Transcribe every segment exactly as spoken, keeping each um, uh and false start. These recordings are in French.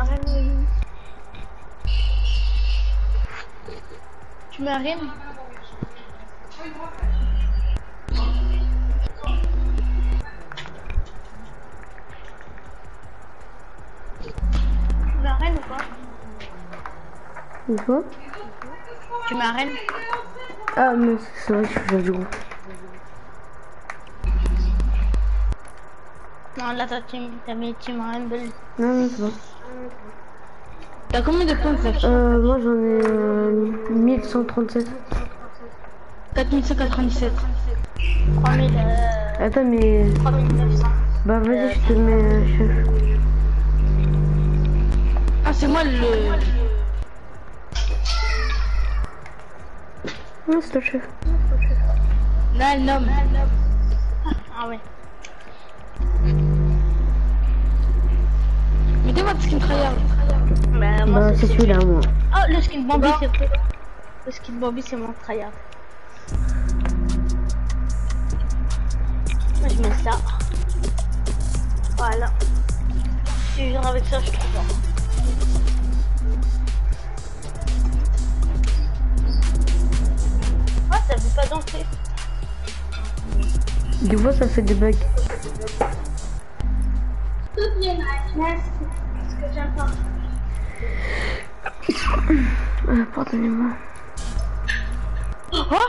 Rennes. Tu mets à Rennes? Tu mets à Rennes ou pas? Ou quoi? Tu mets à Rennes? Ah mais c'est vrai que je suis du groupe. Non, là t'as team, t'as mis team Rumble. Non, non, c'est bon. T'as combien de points, ça? Euh, moi j'en ai euh, mille cent trente-sept. quatre mille cent quatre-vingt-dix-sept. trois mille. Euh... Attends, mais. trois mille neuf cents. Bah, vas-y, Euh, je te mets euh, chef. Ah, c'est moi le. Non, c'est toi, chef. Là, le nomme. Ah, ouais. Mettez-moi le skin tryhard. Bah, moi, Bah, c'est celui-là, moi. Oh, le skin Bambi, c'est le skin Bambi, c'est mon tryhard. Moi, je mets ça. Voilà. Si je viens avec ça, je suis trop fort. Ah, ça veut pas danser. Du coup, ça fait des bugs. Tout bien, merci. Parce que j'aime pas. Euh, pardonnez-moi. Oh!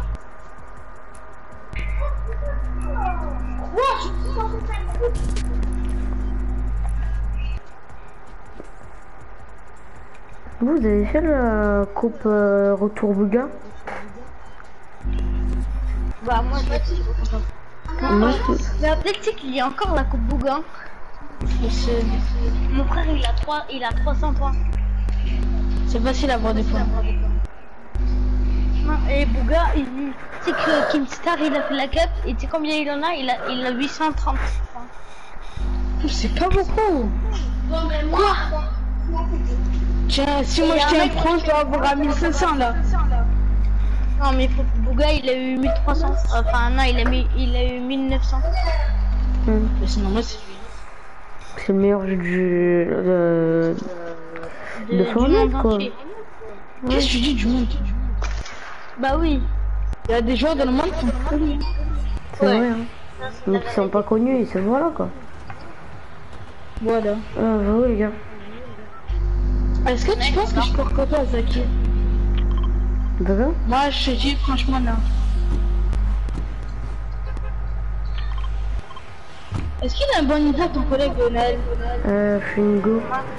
Vous avez fait la coupe euh, retour Bouga? Bah moi je l'ai dit. Moi, Mais peut-être qu'il y a encore la coupe Bouga. Mon frère il a trois, il a trois cents points. C'est facile à avoir des points. Non, et Bouga, il dit, tu sais que Kinstar il a fait la cup et tu sais combien il en a? Il a, il a huit cent trente. C'est pas beaucoup. Quoi? Tiens, si moi je tiens prends, je dois avoir à mille cinq cents là. Non mais faut... Bouga il a eu mille trois cents. Enfin non, il a, mis... il a eu mille neuf cents. hum. Mais sinon moi c'est C'est le meilleur jeu du de, de, de Fortnite, quoi. Qu'est-ce que tu dis du monde? Bah oui. Il y a des joueurs dans le monde qui sont connus. C'est Ouais. vrai, hein. Mais qui sont pas connus, et se voilà, quoi. Voilà. Ah, bah oui, les gars. Est-ce que tu penses que je peux recopier à Zaki? D'accord? Moi je te dis franchement là. Est-ce qu'il a un bon niveau ton collègue Naël? Euh, je suis une go.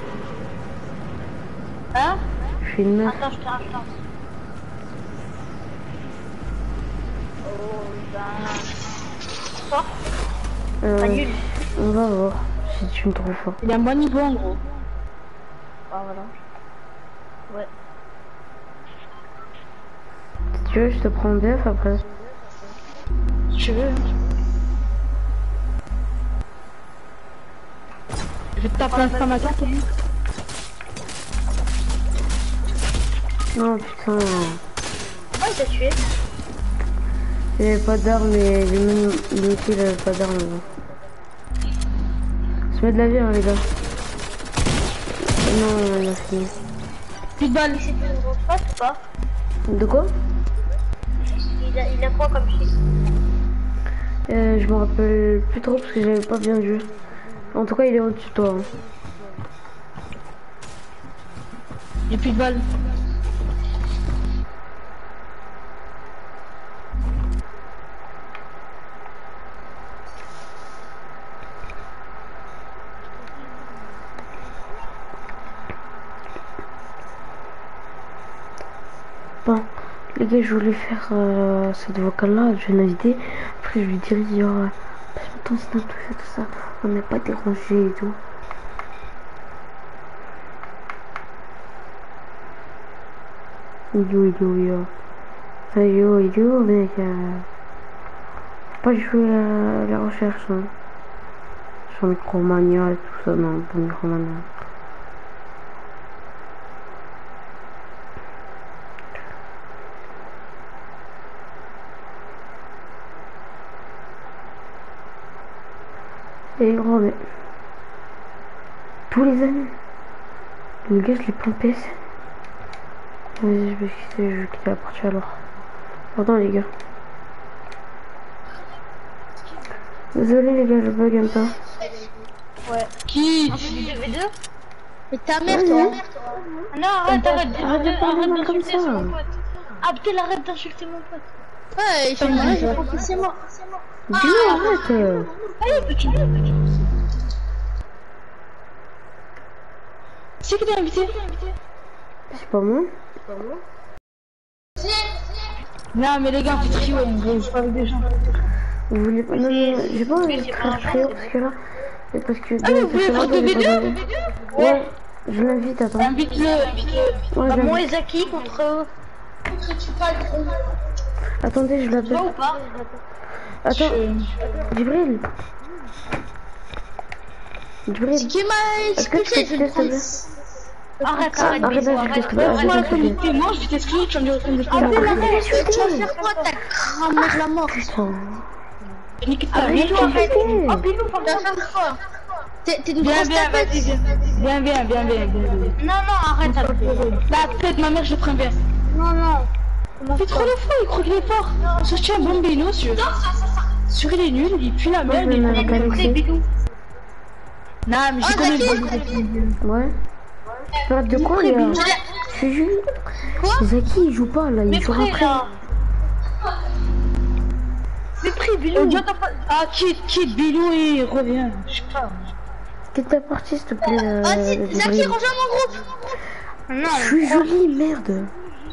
Hein? Je suis une meuf. Attends, je te raconte. Oh ben... Fort? Euh, Pas nul. on va voir si tu me trouves fort. Il a un bon niveau en gros. Ah voilà. Ouais. Si tu veux, je te prends en D F après. Si tu veux. Hein. Je vais te taper un femme à toi, t'as vu? Non, putain. Pourquoi il t'a tué? Il avait pas d'armes et lui même lui aussi il avait pas d'armes. Se met de la vie, hein, les gars. Non, il a fini. Plus de balles. C'est une grosse face ou pas? De quoi? Il a, il a quoi comme shit? euh, Je me rappelle plus trop parce que j'avais pas bien vu. En tout cas, il est au-dessus de toi. Hein. J'ai plus de balles. Bon, les gars, je voulais faire euh, cette vocale-là, je vais l'inviter. Après, je lui dirai, oh, passe-moi ton snap, tout ça, tout ça. On n'est pas dérangé et tout. Yo, yo, yo. Hey, yo, yo, mec. Euh... Faut pas jouer à la recherche, hein. Sur Micromania et tout ça, non, pas Micromania. Et gros, mais tous les années, Le gars, je l'ai pompé. Vas-y, je vais quitter, je vais quitter la partie alors. Pardon les gars. Désolé les gars, je bug un peu. Ouais. Qui? Un deux v deux. Mais ta mère, Ouais, toi. ouais. Ah non, arrête, arrête, Arrête de parler arrête mal comme d'insulter ça. mon pote. Abdel, arrête d'insulter mon pote. Ouais, il fait mal, je crois que c'est moi. Dis-moi, arrête. euh. Allez, petit, petit. C'est qui t'a invité? C'est pas moi. Non, mais les gars, c'est tri, ouais, je joue pas avec des gens. Vous voulez pas... Non, non, j'ai pas envie de faire frérot parce que là... c'est parce que... Ah, mais vous voulez faire deux v deux? Ouais, je l'invite, attends. Invite-le, invite-le. Ouais, Bah, je moi l'invite. et Zaki contre. Attendez, je l'appelle. Toi ou pas? Attends, Djibril. Djibril. C'est qui m'a Est-ce que tu peux expulsé? Je vais quitter, le s'il te prendre. plaît? Arrête, Ah, arrête, arrête bisous, d'insulter, arrête. s'il te plaît, arrête Moi, la d'insulter. communauté, moi, je vais t'exclure, tu vas me dire de Ah, mais Arrête la d'insulter. Tu vas faire quoi, ta grand-mère la mort? Putain. Nique ta Arrête, mère. arrête. d'insulter. Oh, Bilou, Tu vas pardon. faire quoi? T'es t'es une Viens, grosse viens, tapette. vas-y, viens. Viens, viens, viens, viens, viens. Non, non, arrête, Abdel. La tête, ma mère, je le prends bien. Non, non. Il fait trop l'effort, il croit qu'il est fort. Ça, je tiens un bambino sur. Sur, il est nul, il pue la Moi, je merde. vais il- mettre Après, Alexis. Bilou. Non, mais j'ai Ah, connais Zaki. le bambino. Ouais. Tu parles de quoi, là? Je suis juste... Quoi? Zaki, il joue pas, là, il Mais joue prêt, après. là. Mais prêt, Bilou. On dit, attends, pas- Ah, quitte, quitte, Bilou et reviens. Je sais pas. Quitte ta partie, s'il te plaît. euh, Ah, si, Zaki, Djibril. rejoins mon groupe. Non, Je suis jolie, merde.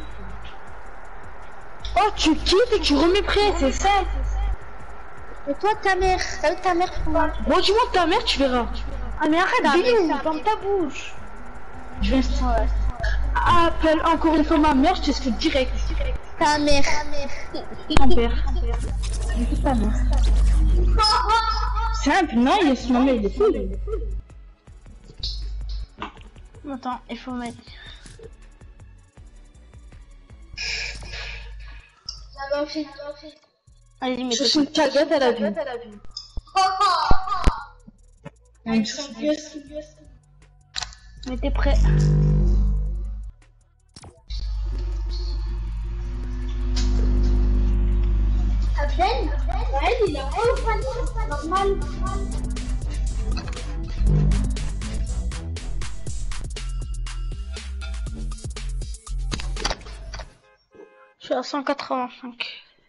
Oh, tu quittes et tu remets prêt, c'est simple. Et toi, ta mère. Salut ta mère, pour moi. Bon, tu montes ta mère, tu verras. Ah, mais arrête, Bilou, ferme ta bouche. Je vais appelle encore une fois ma mère, je t'explique direct. Ta mère. Ton père. Écoute ta mère. Simple, non, il est ma mère, il est fou. Attends, il faut mettre. Allez, mets Je suis une cagette, elle a vu. Mais t'es prêt. Abdel, ouais, il a pas normal. Je suis à cent quatre-vingt-cinq.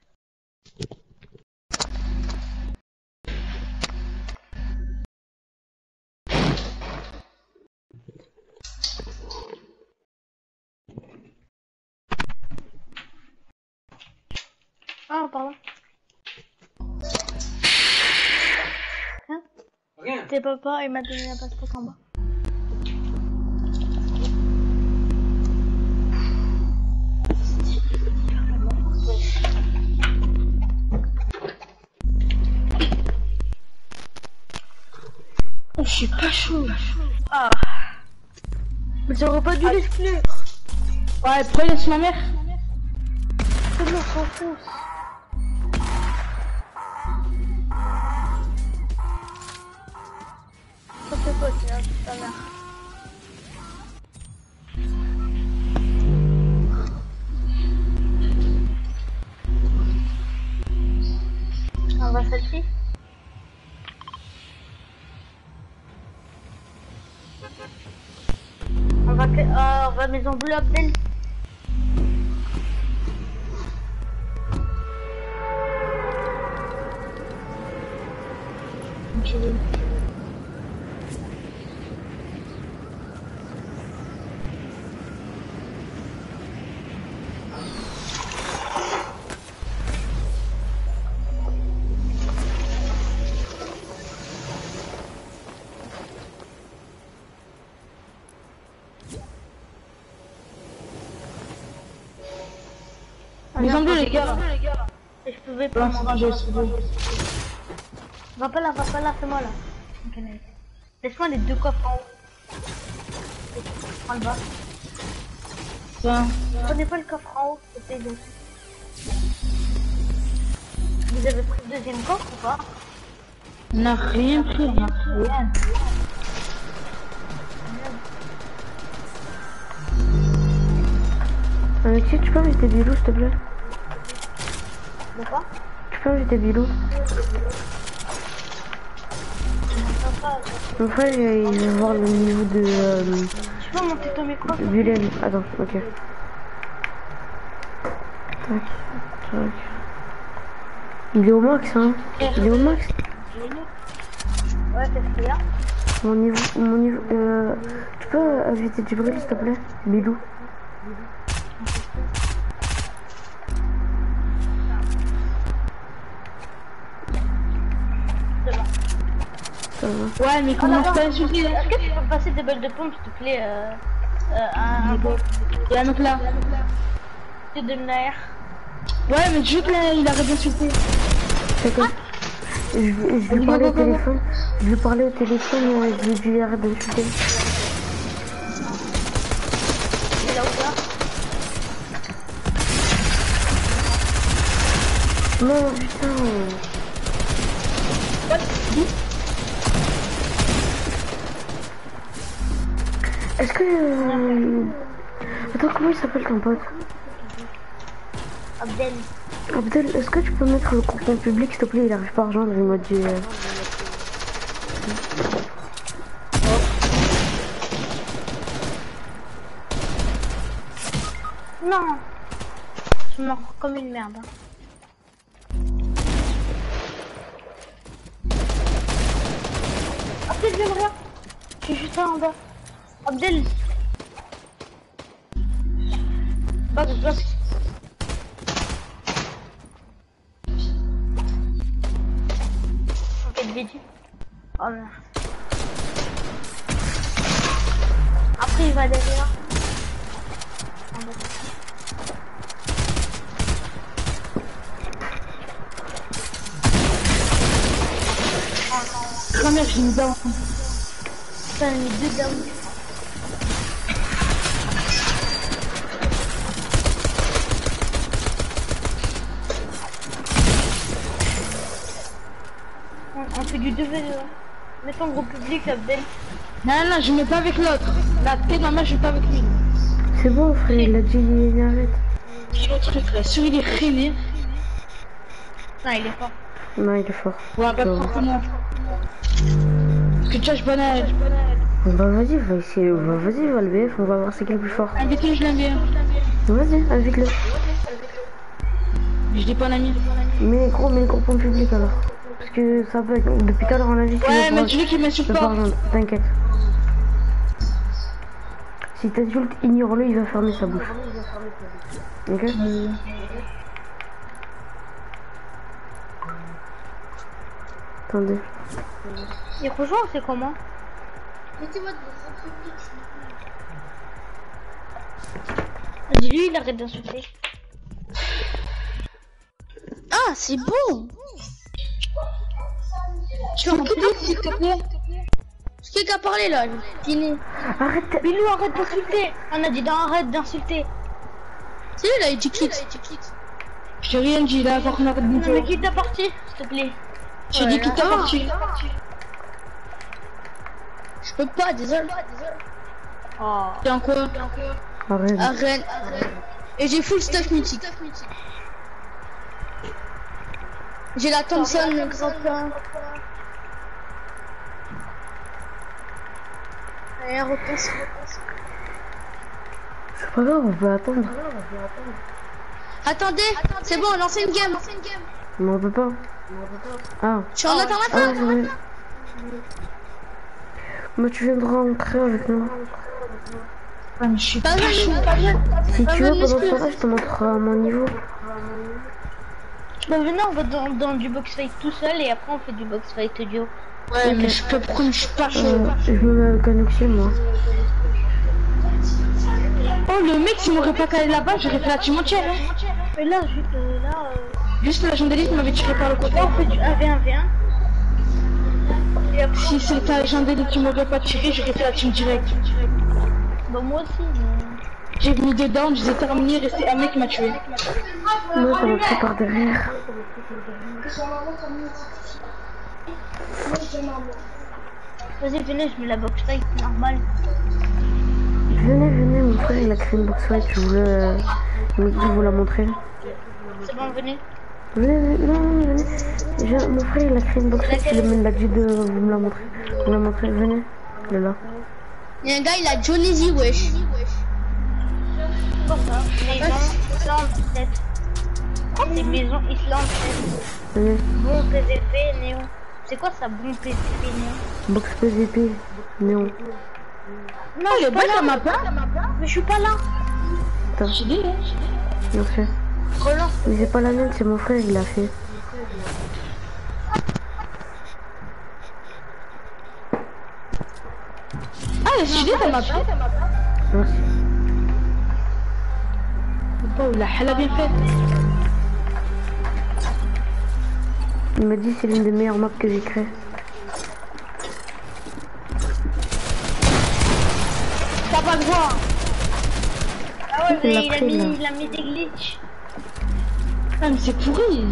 Ah, pardon. Hein? Rien. T'es papa, il m'a donné la passe-passe en bas. Oh, je suis pas chaud. Ah. Mais j'aurais pas dû l'exclure. Ouais, pourquoi il laisse ma mère? Comment on s'en fout? Ça fait pas, tu as ta mère. On va celle-ci. On va, euh, on va maison bleue Abdel. Maison bleue, les gars. Et je pouvais Pour pas. l'instant, j'ai le studio. Va pas là, va pas là, fais-moi là. Ok, nice. Laisse-moi les deux coffres en haut. Prends le bas. Tiens. Prenez pas le coffre en haut, s'il te plaît. donc. Vous avez pris le deuxième coffre ou pas? On n'a rien pris, on n'a rien. Alexis, tu peux inviter Bilou, s'il te plaît? De quoi? Tu peux inviter Bilou? Mon frère, il veut voir le niveau de... Euh, tu peux monter ton micro? de Bullen. Attends, ok. Tac, tac. Il est au max, hein? Il est au max? Ouais, qu'est-ce qu'il y a? Mon niveau... Mon niveau... Euh, tu peux inviter Djibril, s'il te plaît? Bilou. Ça va. Ouais, mais comment Ah, je peux insulter? est-ce que tu peux passer des balles de pompe, s'il te plaît? Euh, euh, un, un bon Il y a un mec là. de Demnaer. Ouais, mais juste là, il arrête d'insulter. D'accord. Je, vais- je vais parler au téléphone. Je vais parler au téléphone. Euh, je vais lui arrêter d'insulter. Il est là ou pas? Non, putain. Est-ce que... Euh... Attends, comment il s'appelle ton pote? Abdel. Abdel, est-ce que tu peux mettre le coupon public, s'il te plaît? Il arrive pas à rejoindre, il m'a dit... Euh... Non. Je suis mort comme une merde. Abdel, viens voir. Je suis juste là en bas. Abdel. Back, back. Ok, vidéo. Oh merde. Après, il va derrière. En bas. Ah merde, j'ai mis down. Putain, il est deux down. On, on fait du deux v deux. Mets ton groupe public, Abdel. Non, non, je mets pas avec l'autre. La tête de ma mère, je mets pas avec lui. C'est bon, frère, il a dit il arrête. J'ai le truc là, sur il est rené. Non, il est fort. Non, il est fort. Ouais, pas Tu vois. forcément. Parce que tu vois, je banal. Bah vas-y, va essayer. Bah, vas-y, va le B F, on va voir c'est qui est le plus fort. Invite-le, je l'aime bien. Vas-y, invite-le. Je dis pas un ami. Mais gros, mets le groupe en public alors. Parce que ça bug. Depuis tout à l'heure, on a vu que Ouais, le mais bras- tu veux qu'il m'insulte le pas. bras, t'inquiète. Si t'insultes, ignore-le, il va fermer sa bouche. Ok? Attendez. Il rejoint, c'est comment? Mettez-moi de votre public. Dis-lui, il arrête d'insulter. Ah, c'est bon. Tu peux m'écouter, s'il te plaît? C'est qui qui a parlé là? Dîner. Arrête. Bilou, arrête d'insulter. On a dit dans arrête d'insulter. C'est lui là, il dit quitte. Je t'ai rien dit là, par contre, arrête de Non, mais me quitte ta partie, s'il te plaît. J'ai dit quitte ta partie. Je peux pas, désolé. Oh. T'es en quoi? Arrête. Arène. Et j'ai full stuff mythique. J'ai la Thompson, le grappin. Allez, repasse. C'est pas grave, on peut attendre. Attendez, c'est bon, lancez une game. Mais on peut pas. Ah. Je suis en Ah, attendant. c'est vrai. Mais tu viendras en créer avec nous. Pas bien, je suis pas bien. Si Ah, tu veux, mais pendant ce laisse-le. temps-là, je te montrerai mon niveau. Bah venez, on va dans, dans du box fight tout seul et après on fait du box fight duo. Ouais, mais je peux prendre, je suis pas chaud. Euh, je me mets avec un oxy, moi. Oh, le mec, s'il m'aurait pas calé là-bas, j'aurais fait la team entière. Hein. Mais là, je, euh, là, euh, Juste la gendarmerie m'avait tiré par le côté. là on fait du un v un v un. Et après, Si c'était la gendarmerie qui m'aurait pas tiré, j'aurais fait la team direct. bah moi aussi. Mais... J'ai mis deux downs, je les ai terminés, resté un mec qui m'a tué. Moi, ça m'a pris par derrière. Vas-y, venez, je mets la box fight normale. Venez, venez, mon frère, il a créé une box fight. Je voulais, euh, Je vais vous la montrer. C'est bon, venez. Venez, venez, non, non, venez. Je- mon frère il a créé une box, il m'a dit de vous me la montrer. Vous me la montrer, venez. Il est là. Il y a un gars, il a Johnny Z, wesh. Quoi ça? Maison Islande sept. C'est maison Islande sept. Venez. Bon P V P, Néon. C'est quoi ça, bon P V P, Néon? Box P V P, néon. Non, je suis pas là. Mais je suis pas là. Attends. J'ai dit, hein. Merci. Relance. Mais c'est pas la mienne, c'est mon frère, il l'a fait. Ah, j'ai dit, t'as ma part. Merci. Oh, la elle a bien fait. Il m'a dit c'est l'une des meilleures maps que j'ai créées. T'as pas le droit. Ah ouais, Il mais l'a il a pris, mis, là. il a mis des glitches. Ah, mais c'est pourri.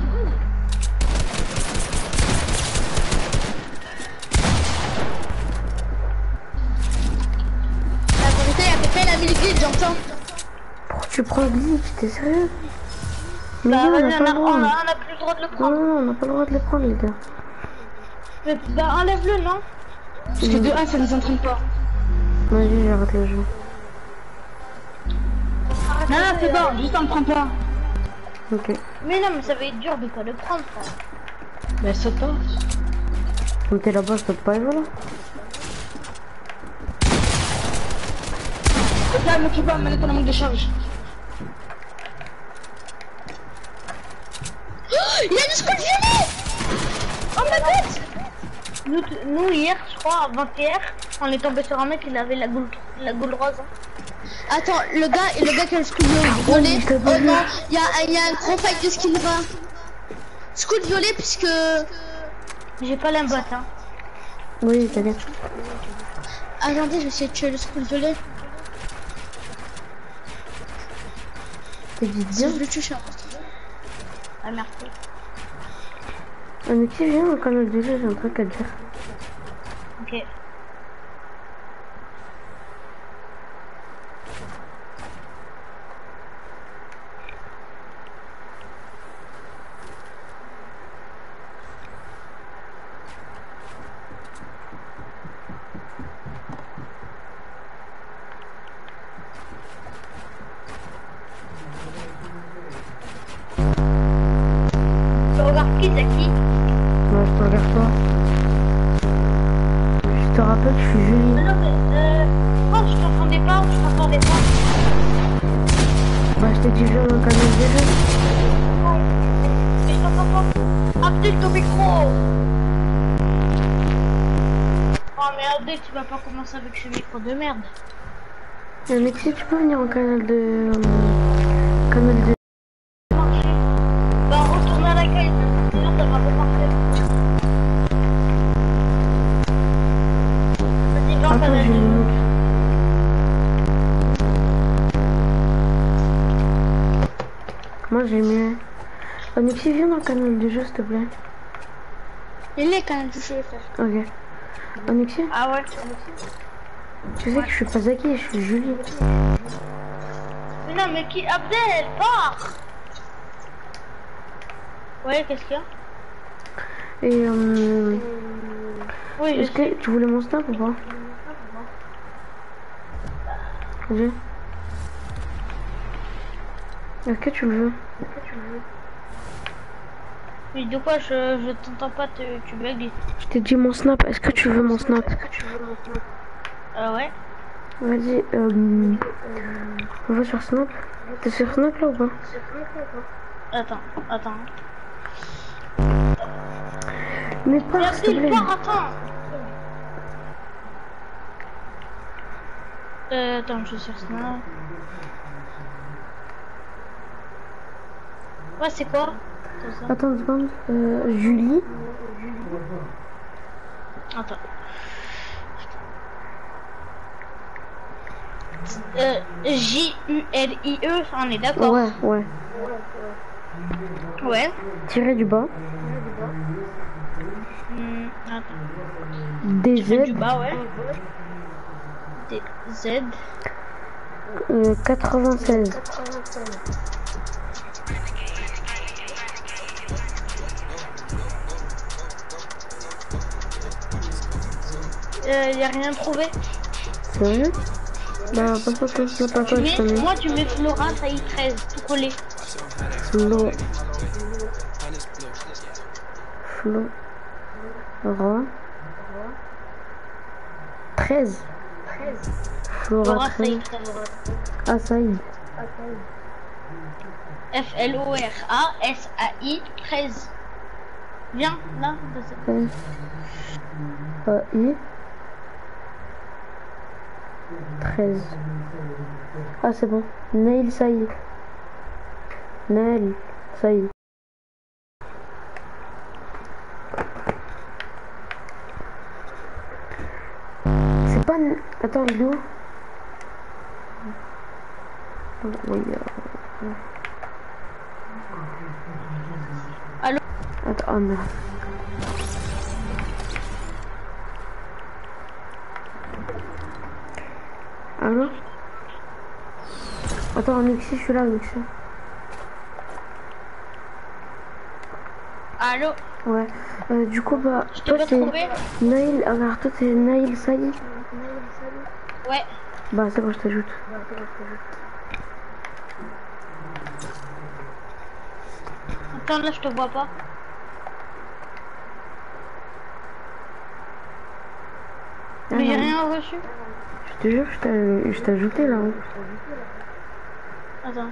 La vérité, il a fait pas la mille glitch, j'entends. Pourquoi tu prends le glitch? T'es sérieux? Mais Bah non, on vas-y, n'a on pas a, le droit. on a, on a plus le droit de le Non, prendre. non, on n'a pas le droit de les prendre, les gars. Mais, bah enlève-le, non? Parce que de un, ça nous entraîne pas. Vas-y, j'arrête le jeu. Non, non, c'est bon, juste on le prend pas. Ok. Mais non, mais ça va être dur de pas le prendre, ça. Bah, saute pas. Comme t'es là-bas, je saute pas et voilà. Là, ne m'occupe pas, manette, on a manque de charge. Oh, il a une scout violet. Oh ma tête! Nous, t- nous hier, je crois, avant-hier, on est tombé sur un mec, il avait la goule, la goule rose. hein. Attends, le gars, le gars qui a le scout violet. je t'ai Oh pas vu. non, il y a, il y a un gros fight de skin va. Scout violet, puisque. J'ai pas l'imbot, hein. Oui, t'as bien. Attendez, je vais essayer de tuer le scout violet. T'es dit Si bien. je le tue, je suis un monstre. Ah merci. On est qui vient au canal du jeu, j'ai un truc à te dire. Ok. Tu regardes qui, Zaki? Moi, je te regarde pas. Je te rappelle, je suis Julie. Mais non, mais euh. Oh, je t'entendais pas, je t'entendais pas. Bah, je t'ai dit, viens au canal du jeu. Mais je t'entends pas. Abdel, ton micro! Oh, mais Abdel, tu vas pas commencer avec ce micro de merde. Euh, mais si tu peux venir au canal de. euh, canal de. Marcher. Bah, retourne à l'accueil, sinon ça va pas marcher. Vas-y, viens, Attends, canal j'ai de- une minute. Moi, j'ai mieux. Onyxy, viens dans le canal du jeu, s'il te plaît. Il est quand même touché, frère. Ok. Onyxy, Ah ouais? tu sais que je suis pas Zaki, je suis Julie. Mais non, mais qui? Abdel, pars! Ouais, qu'est-ce qu'il y a? Et euh, Oui, je est-ce que tu voulais mon snap ou pas? J'ai. Est-ce que tu le veux? Mais de quoi je, je t'entends pas, tu, tu bugs. Je t'ai dit mon snap, est-ce que tu veux mon snap? Ah ouais? Vas-y, euh, on va sur Snap. T'es sur Snap là ou pas? Attends, attends. Mais Mais pars s'il te Abdel, plaît. pars, attends! Euh, attends, je suis sur Snap. Ouais, c'est quoi? C'est ça. Attends une seconde. Euh, Julie. Attends. Euh, J U L I E, on est d'accord? Ouais, ouais. Ouais. Tiré du bas. Hmm, attends. D Z. Du bas, ouais. D Z. Euh, quatre-vingt-seize. Euh, y a rien trouvé. Sérieux? Bah, pas pas pas pas pas Tu pas mets, je te mets. moi, tu mets Flora, ça y est, treize, tout collé. Flo. Flo. Ra. treize. Flora Flora, ça y treize. est, treize. Ah, Saïd. F L O R A S A I treize. Viens, là. vas-y. F. A. I. treize. Ah, c'est bon. Nail Saïd. Nail Saïd. C'est pas... Attends, il est où? Oui, euh... Allô? Attends, oh merde. Allô? Attends, Mixi, je suis là, Mixi. Allô? Ouais. Euh, du coup, bah, Je t'ai toi pas c'est trouvé. Nail. Alors, toi c'est Nail Saïd. Ouais. Bah, c'est bon, je t'ajoute. Attends, là, je te vois pas. Ah, Mais j'ai non. rien reçu. Je te jure, je t'ai- je t'ai ajouté là. hein. Attends.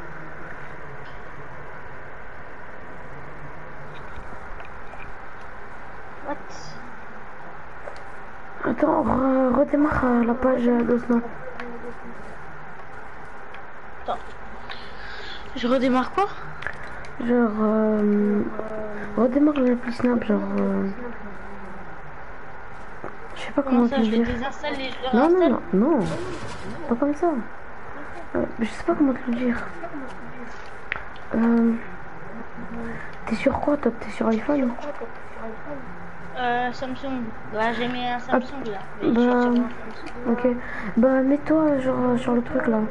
What? Attends, re- redémarre euh, la page euh, de Snap. Attends. Je redémarre quoi? Genre, euh, redémarre l'appli Snap, genre. Euh, je sais pas comment, Comment te ça, le je les dire. désinstalle et je les Non, non, réinstalle? non, non. Pas comme ça. Euh, je sais pas comment te le dire. Euh, T'es sur quoi toi? T'es sur iPhone? Euh, Samsung. Bah, j'ai mis un Samsung là. Mais bah, je suis sur un Samsung. Ok. Bah, mets-toi genre sur le truc là.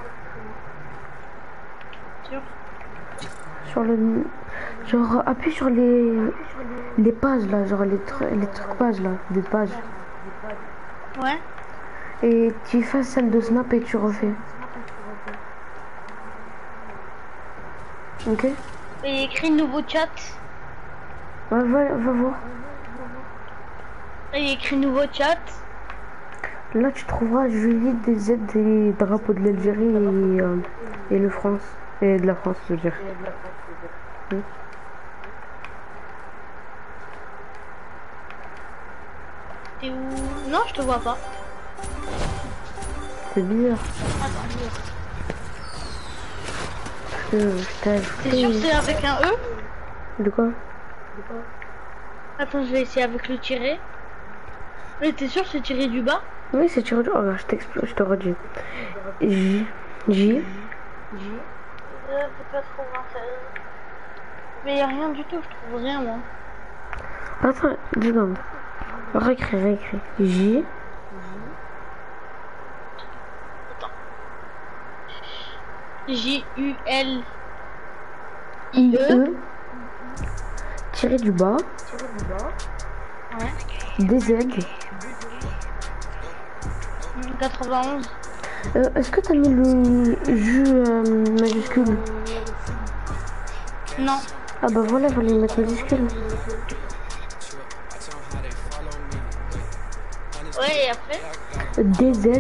Sûr? Sur le. Genre, appuie sur les. Les pages là, genre les, trucs les trucs pages là, des pages. Ouais. Et tu fasses celle de Snap et tu refais. Ok? Et écrit nouveau chat. Ouais, va, va voir. Et écrit nouveau chat. Là, tu trouveras Julie des Z des drapeaux de l'Algérie et, euh, et le France. Et de la France, je veux dire. Hmm. T'es où? Non, je te vois pas. C'est bizarre. Attends. Parce que je t'ai T'es sûr que ajouté. c'est avec un E? De quoi? Attends, je vais essayer avec le tiret. Mais t'es sûr que c'est tiré du bas? Oui, c'est tu redis. Oh, regarde, je t'explique, je te redis. J. J. Euh, c'est pas trop vingt-seize. Mais y a rien du tout, je trouve rien moi. Attends, deux secondes. Réécris, réécris. J. J U L I. E. E. Tiré du bas. Ouais. D Z. quatre-vingt-onze. Euh, Est-ce que t'as mis le jus euh, majuscule? Non. Ah bah voilà, il fallait mettre majuscule. Ouais, et après? D Z.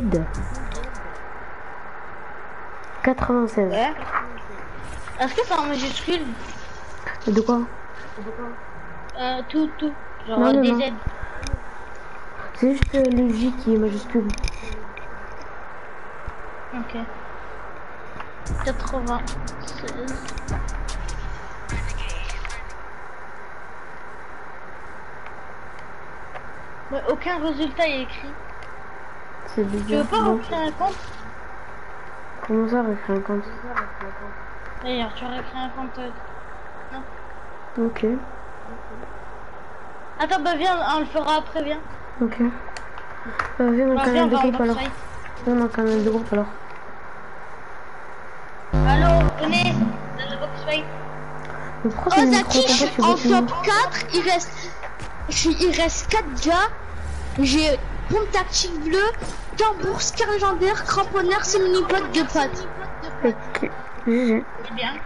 quatre-vingt-seize. Ouais. Est-ce que c'est en majuscule? De quoi? Euh, tout, tout. Genre Non, non, D Z. non. C'est juste euh, le J qui est majuscule. Ok. quatre-vingt-seize. Ouais, aucun résultat est écrit. C'est Tu veux bizarre. pas Non. recréer un compte? Comment ça, réécrire un compte? D'ailleurs, tu récrées un compte. euh, Non. Ok. Attends, bah viens, on le fera après, viens. Ok. Euh, viens dans le Bah, canal viens, on de va en groupe alors. website. Viens dans le canal de groupe alors. connais, dans le Volkswagen. Mais pourquoi c'est Oh, une Zaki, je suis micro en compétition? top quatre, il reste... Je suis... Il reste quatre gars. J'ai pompe tactique bleue, tambour, scar légendaire, cramponneur, c'est mini-pote, deux potes. Ok, G G. C'est bien.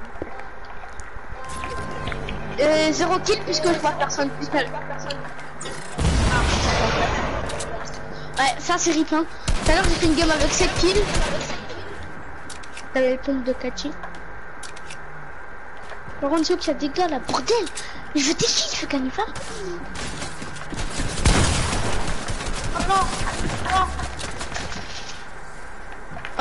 Euh, zéro kill puisque je vois personne. Puisque... Ouais, ça c'est rip, hein. Tout à l'heure j'ai fait une game avec sept kills. T'avais les pompes de Kachi. Par contre, c'est qu'il y a des gars là, bordel. Mais je veux des kills, je veux gagner pas. Oh non, non. Oh.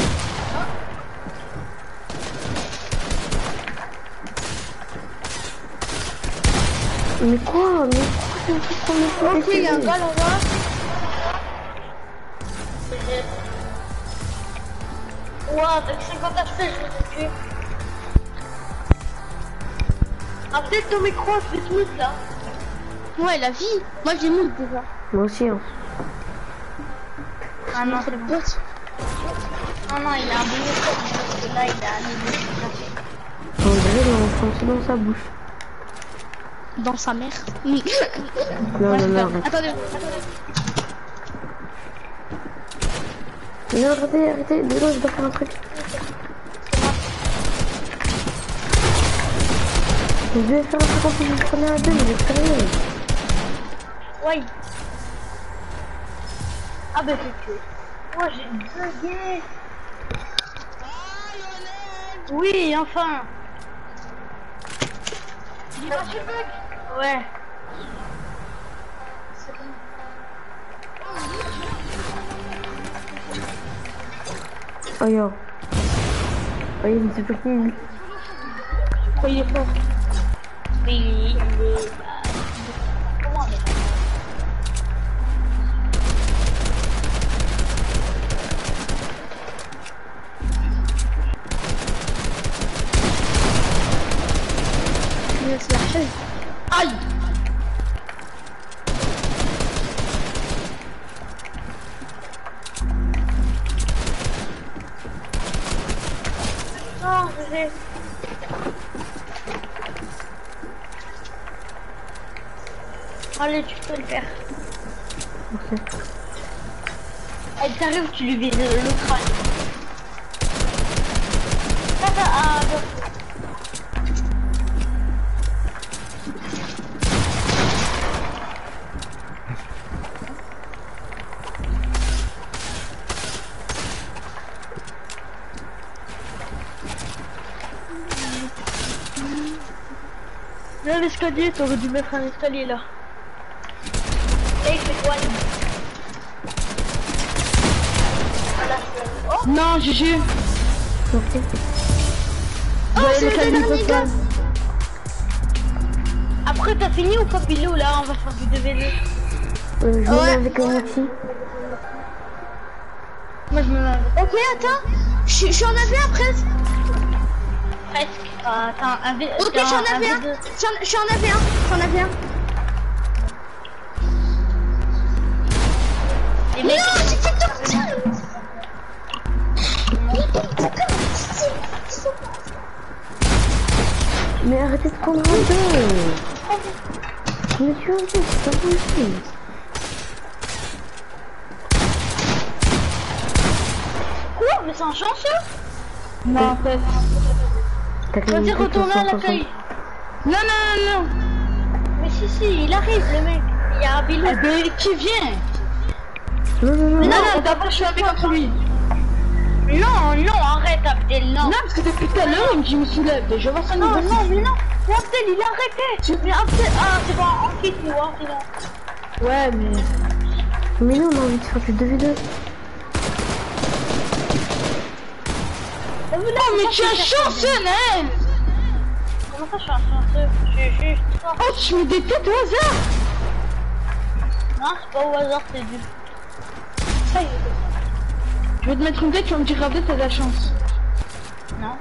Mais quoi? Mais pourquoi c'est un truc qu'on est Ok, il y a un gars là-bas. Ouais, avec cinquante H P, je vais te tuer. Ah, peut-être ton micro, je vais te mute là. Ouais, la vie. Moi j'ai mis déjà. Moi aussi, hein. Ah non, c'est bon. Non, non, il a un bon micro, parce que là, il a un niveau. On dirait dans, c'est dans sa bouche. Dans sa mère. Non, non, non, arrête. Attendez, attendez. Non, arrêtez, arrêtez. Désolé, je dois faire un truc. Je vais faire un truc en plus, je prenais un deux, mais j'ai sérieux. Ouais. Ah bah c'est que... Moi j'ai bugué. Oui, enfin. Il va tu bug. Ouais. Oh yo. Oh, il me super cool. Oh, il est fort. Mais il est... Comment on est... C'est la chaise. Aïe. Non, j'ai... Allez, tu peux le faire. Ok. Elle t'arrive, tu lui vises le crâne. Ça, ça, ah, bon. Là, l'escalier, t'aurais dû mettre un escalier là. Et c'est quoi? Oh Non, G G. Ok. Oh, c'est le dernier gars. après, t'as fini ou pas, Pilou? Là, on va faire du deux v deux. Euh, je me Ouais. mets avec un outil. Moi, je me mets avec... Ok, attends. Je suis- je suis en A V un presque. presque. Euh, attends, un V... Ok, je suis en A V un. V deux. Je suis en- je suis en A V un. Je suis en A V un. Les mecs... Non, j'étais tortue. Mais arrêtez de prendre un deux. Mais tu as un deux, c'est pas possible. Quoi? Mais c'est un chanceux? Non, en fait. T'as Vas-y, gagné retourne à cent soixante. l'accueil. Non, non, non, non. Mais si, si, il arrive, le mec. Il y a un Bilou. Eh ben, qui vient? Non, non, non, Non, non. non, d'abord, je suis avec contre lui. Non, non, arrête, Abdel, non. Non, parce que depuis tout à l'heure, il me dit, je me soulève. Je vois ça, Non, non, non, mais non. Mais Abdel, il a arrêté. Mais Abdel, ah, c'est bon, on quitte, nous, hein, c'est bon. Ouais, mais. Mais non, on a envie de faire du deux v deux. Oh, mais Oh, mais tu es un chanceux, hein? Comment ça, je suis un chanceux? Je suis juste... Oh, tu me détestes au hasard. Non, c'est pas au hasard, c'est du... Ça y est. Je vais te mettre une tête, tu vas me dire, regardez, t'as de la chance. Non.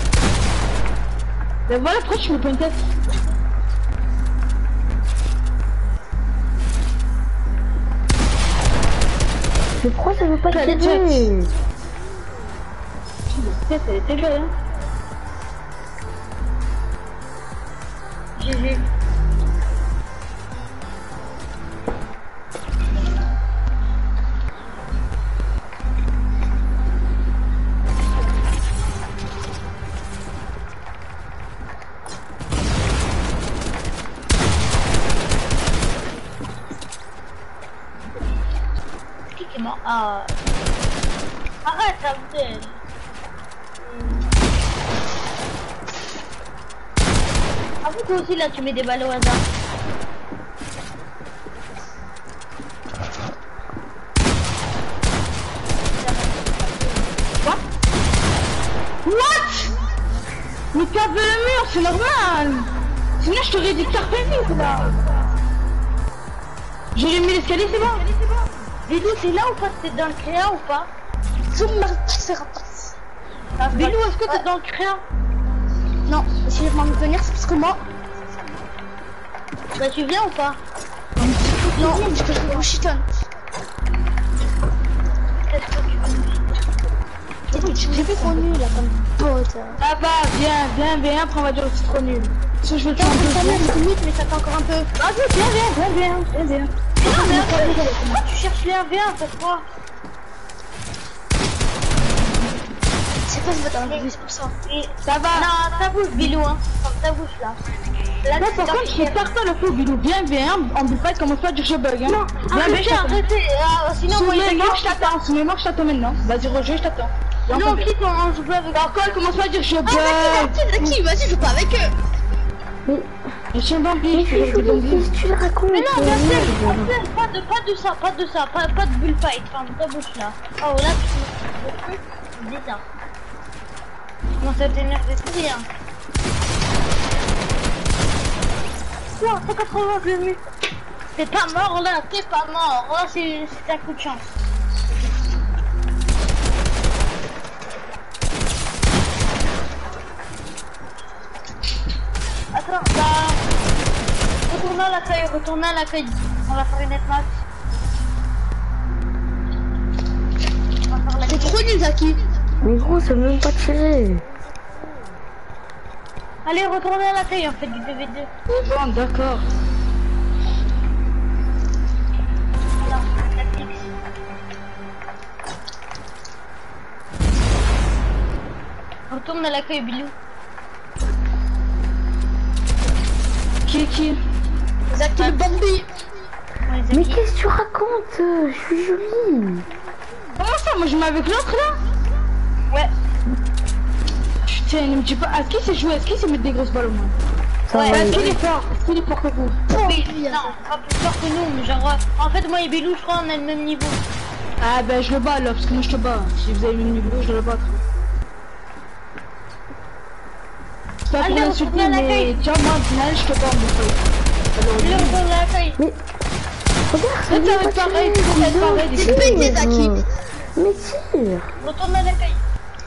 Ben voilà, pourquoi tu me mets pas une tête? Mais pourquoi ça veut pas Elle est tirer? Elle était belle, hein. J'ai vu. Qui est mort? Ah. Arrête, Abdel. Ah vous toi aussi là tu mets des balles au hasard. What? What? Mais tape le mur, c'est normal. Sinon je t'aurais dit carpe vite là. J'ai mis l'escalier, c'est bon. Bilou c'est là ou pas? T'es dans le créa ou pas? Zoom Triceratops. Bilou est-ce que t'es dans le créa? Non, si je m'en veux venir, c'est parce que moi. Bah tu viens ou pas? Non, je peux jouer au chiton. J'ai vu trop nul là comme pote. Ah bah viens, viens, viens, après on va dire que c'est trop nul. Si je veux te faire un peu limite, mais ça fait encore un peu. Ah viens, viens, viens, viens, viens, viens. Non mais après, pourquoi tu cherches les un v un, pourquoi? C'est pas ce bâtard, c'est pour ça. Ça va. Non, ta bouche, Bilou, hein. Comme ta bouche là. Là, là par contre, je suis certain le faux, Bilou. Viens, viens, on peut pas commencer pas à dire je bug, hein. Non, viens, viens, arrêtez. Ah, sinon, moi, il je t'attends. Soumets-moi, je t'attends maintenant. Vas-y, rejoins, je t'attends. Non, quitte, on joue pas avec. Encore, commence pas à dire je bug. Ah, qui, vas-y, joue pas avec eux. Mais je suis un bambi. Mais qu'est-ce que tu le racontes? Mais non, bien sûr, pas de, pas de ça, pas de ça, pas, pas de bullfight. Enfin, ta bouche là. Oh là, tu dis ça. Comment ça t'énerve? C'est rien. Non, cent quatre-vingts, je l'ai vu. T'es pas mort là, t'es pas mort. Là, c'est un coup de chance. Attends, bah... Retournez à l'accueil, retournez à l'accueil. On va faire une netmatch. C'est trop nul, Zaki. Mais gros, ça veut même pas tirer. Allez, retournez à l'accueil, on fait du deux v deux. Bon, d'accord. Retourne à l'accueil, Bilou. Qui est qui? Zaki le Bambi. Mais qu'est-ce que tu racontes? Je suis jolie. Comment ça? Moi je mets avec l'autre là? Ouais. Putain, ne me dis pas. Est-ce qu'il sait jouer? Est-ce qu'il sait mettre des grosses balles au moins? Ouais, est-ce qu'il est fort? Est-ce qu'il est fort que vous? Oui, non, pas plus fort que nous, mais genre. En fait, moi et Bilou, je crois, on a le même niveau. Ah ben je le bats là, parce que moi je te bats. Si vous avez le même niveau, je dois le battre. Pas pour l'insulter, mais tiens, moi, au final, je te bats en bouffée. Allez, on retourne à l'accueil. Mais regarde, ça va être pareil, ça va être pareil. C'est pété, Zaki. Mais tire. Retourne à l'accueil.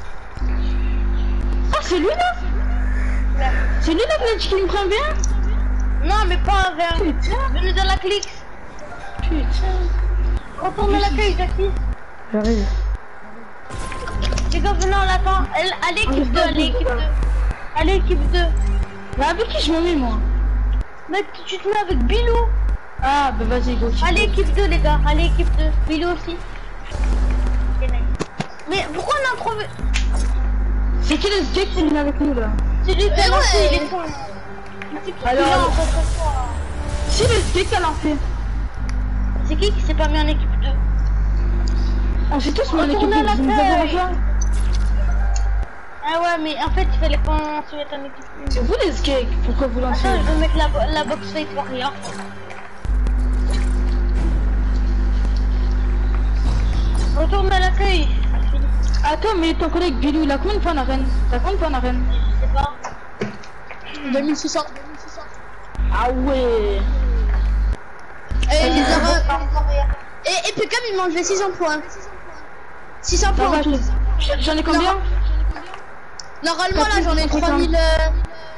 Ah, c'est lui là? C'est lui là qui me prend bien? Non, mais pas vers. Venez dans la clique. Putain. Retourne à l'accueil, Zaki. J'arrive. Les gars, venez, on l'attend. Allez, équipe deux, allez, équipe deux. Allez, équipe deux. Mais avec qui je me mets, moi? Mec, tu te mets avec Bilou. Ah, bah vas-y, go. Allez, équipe deux, les gars. Allez, équipe deux. Bilou aussi. Mais pourquoi on a trouvé? C'est qui le skate qui vient avec nous, là? C'est lui qui a lancé, il est con. Alors, si le skate qui a lancé. C'est qui qui s'est pas mis en équipe deux? On s'est tous mis en équipe deux, vous avez rejoint. Ah ouais, mais en fait, il fallait qu'on se mette en équipe. C'est vous les skates, pourquoi vous lancez? Attends, je vais mettre la, la box fight warrior. Retourne à l'accueil. Attends, mais ton collègue Bilou, il a combien de points en arène? T'as combien de points en arène? Je sais pas. deux mille six cents. Ah ouais. Et les erreurs. Et, et puis comme il m'a enlevé six cents points. six cents points en tout. J'en ai combien? Normalement là j'en ai trois mille.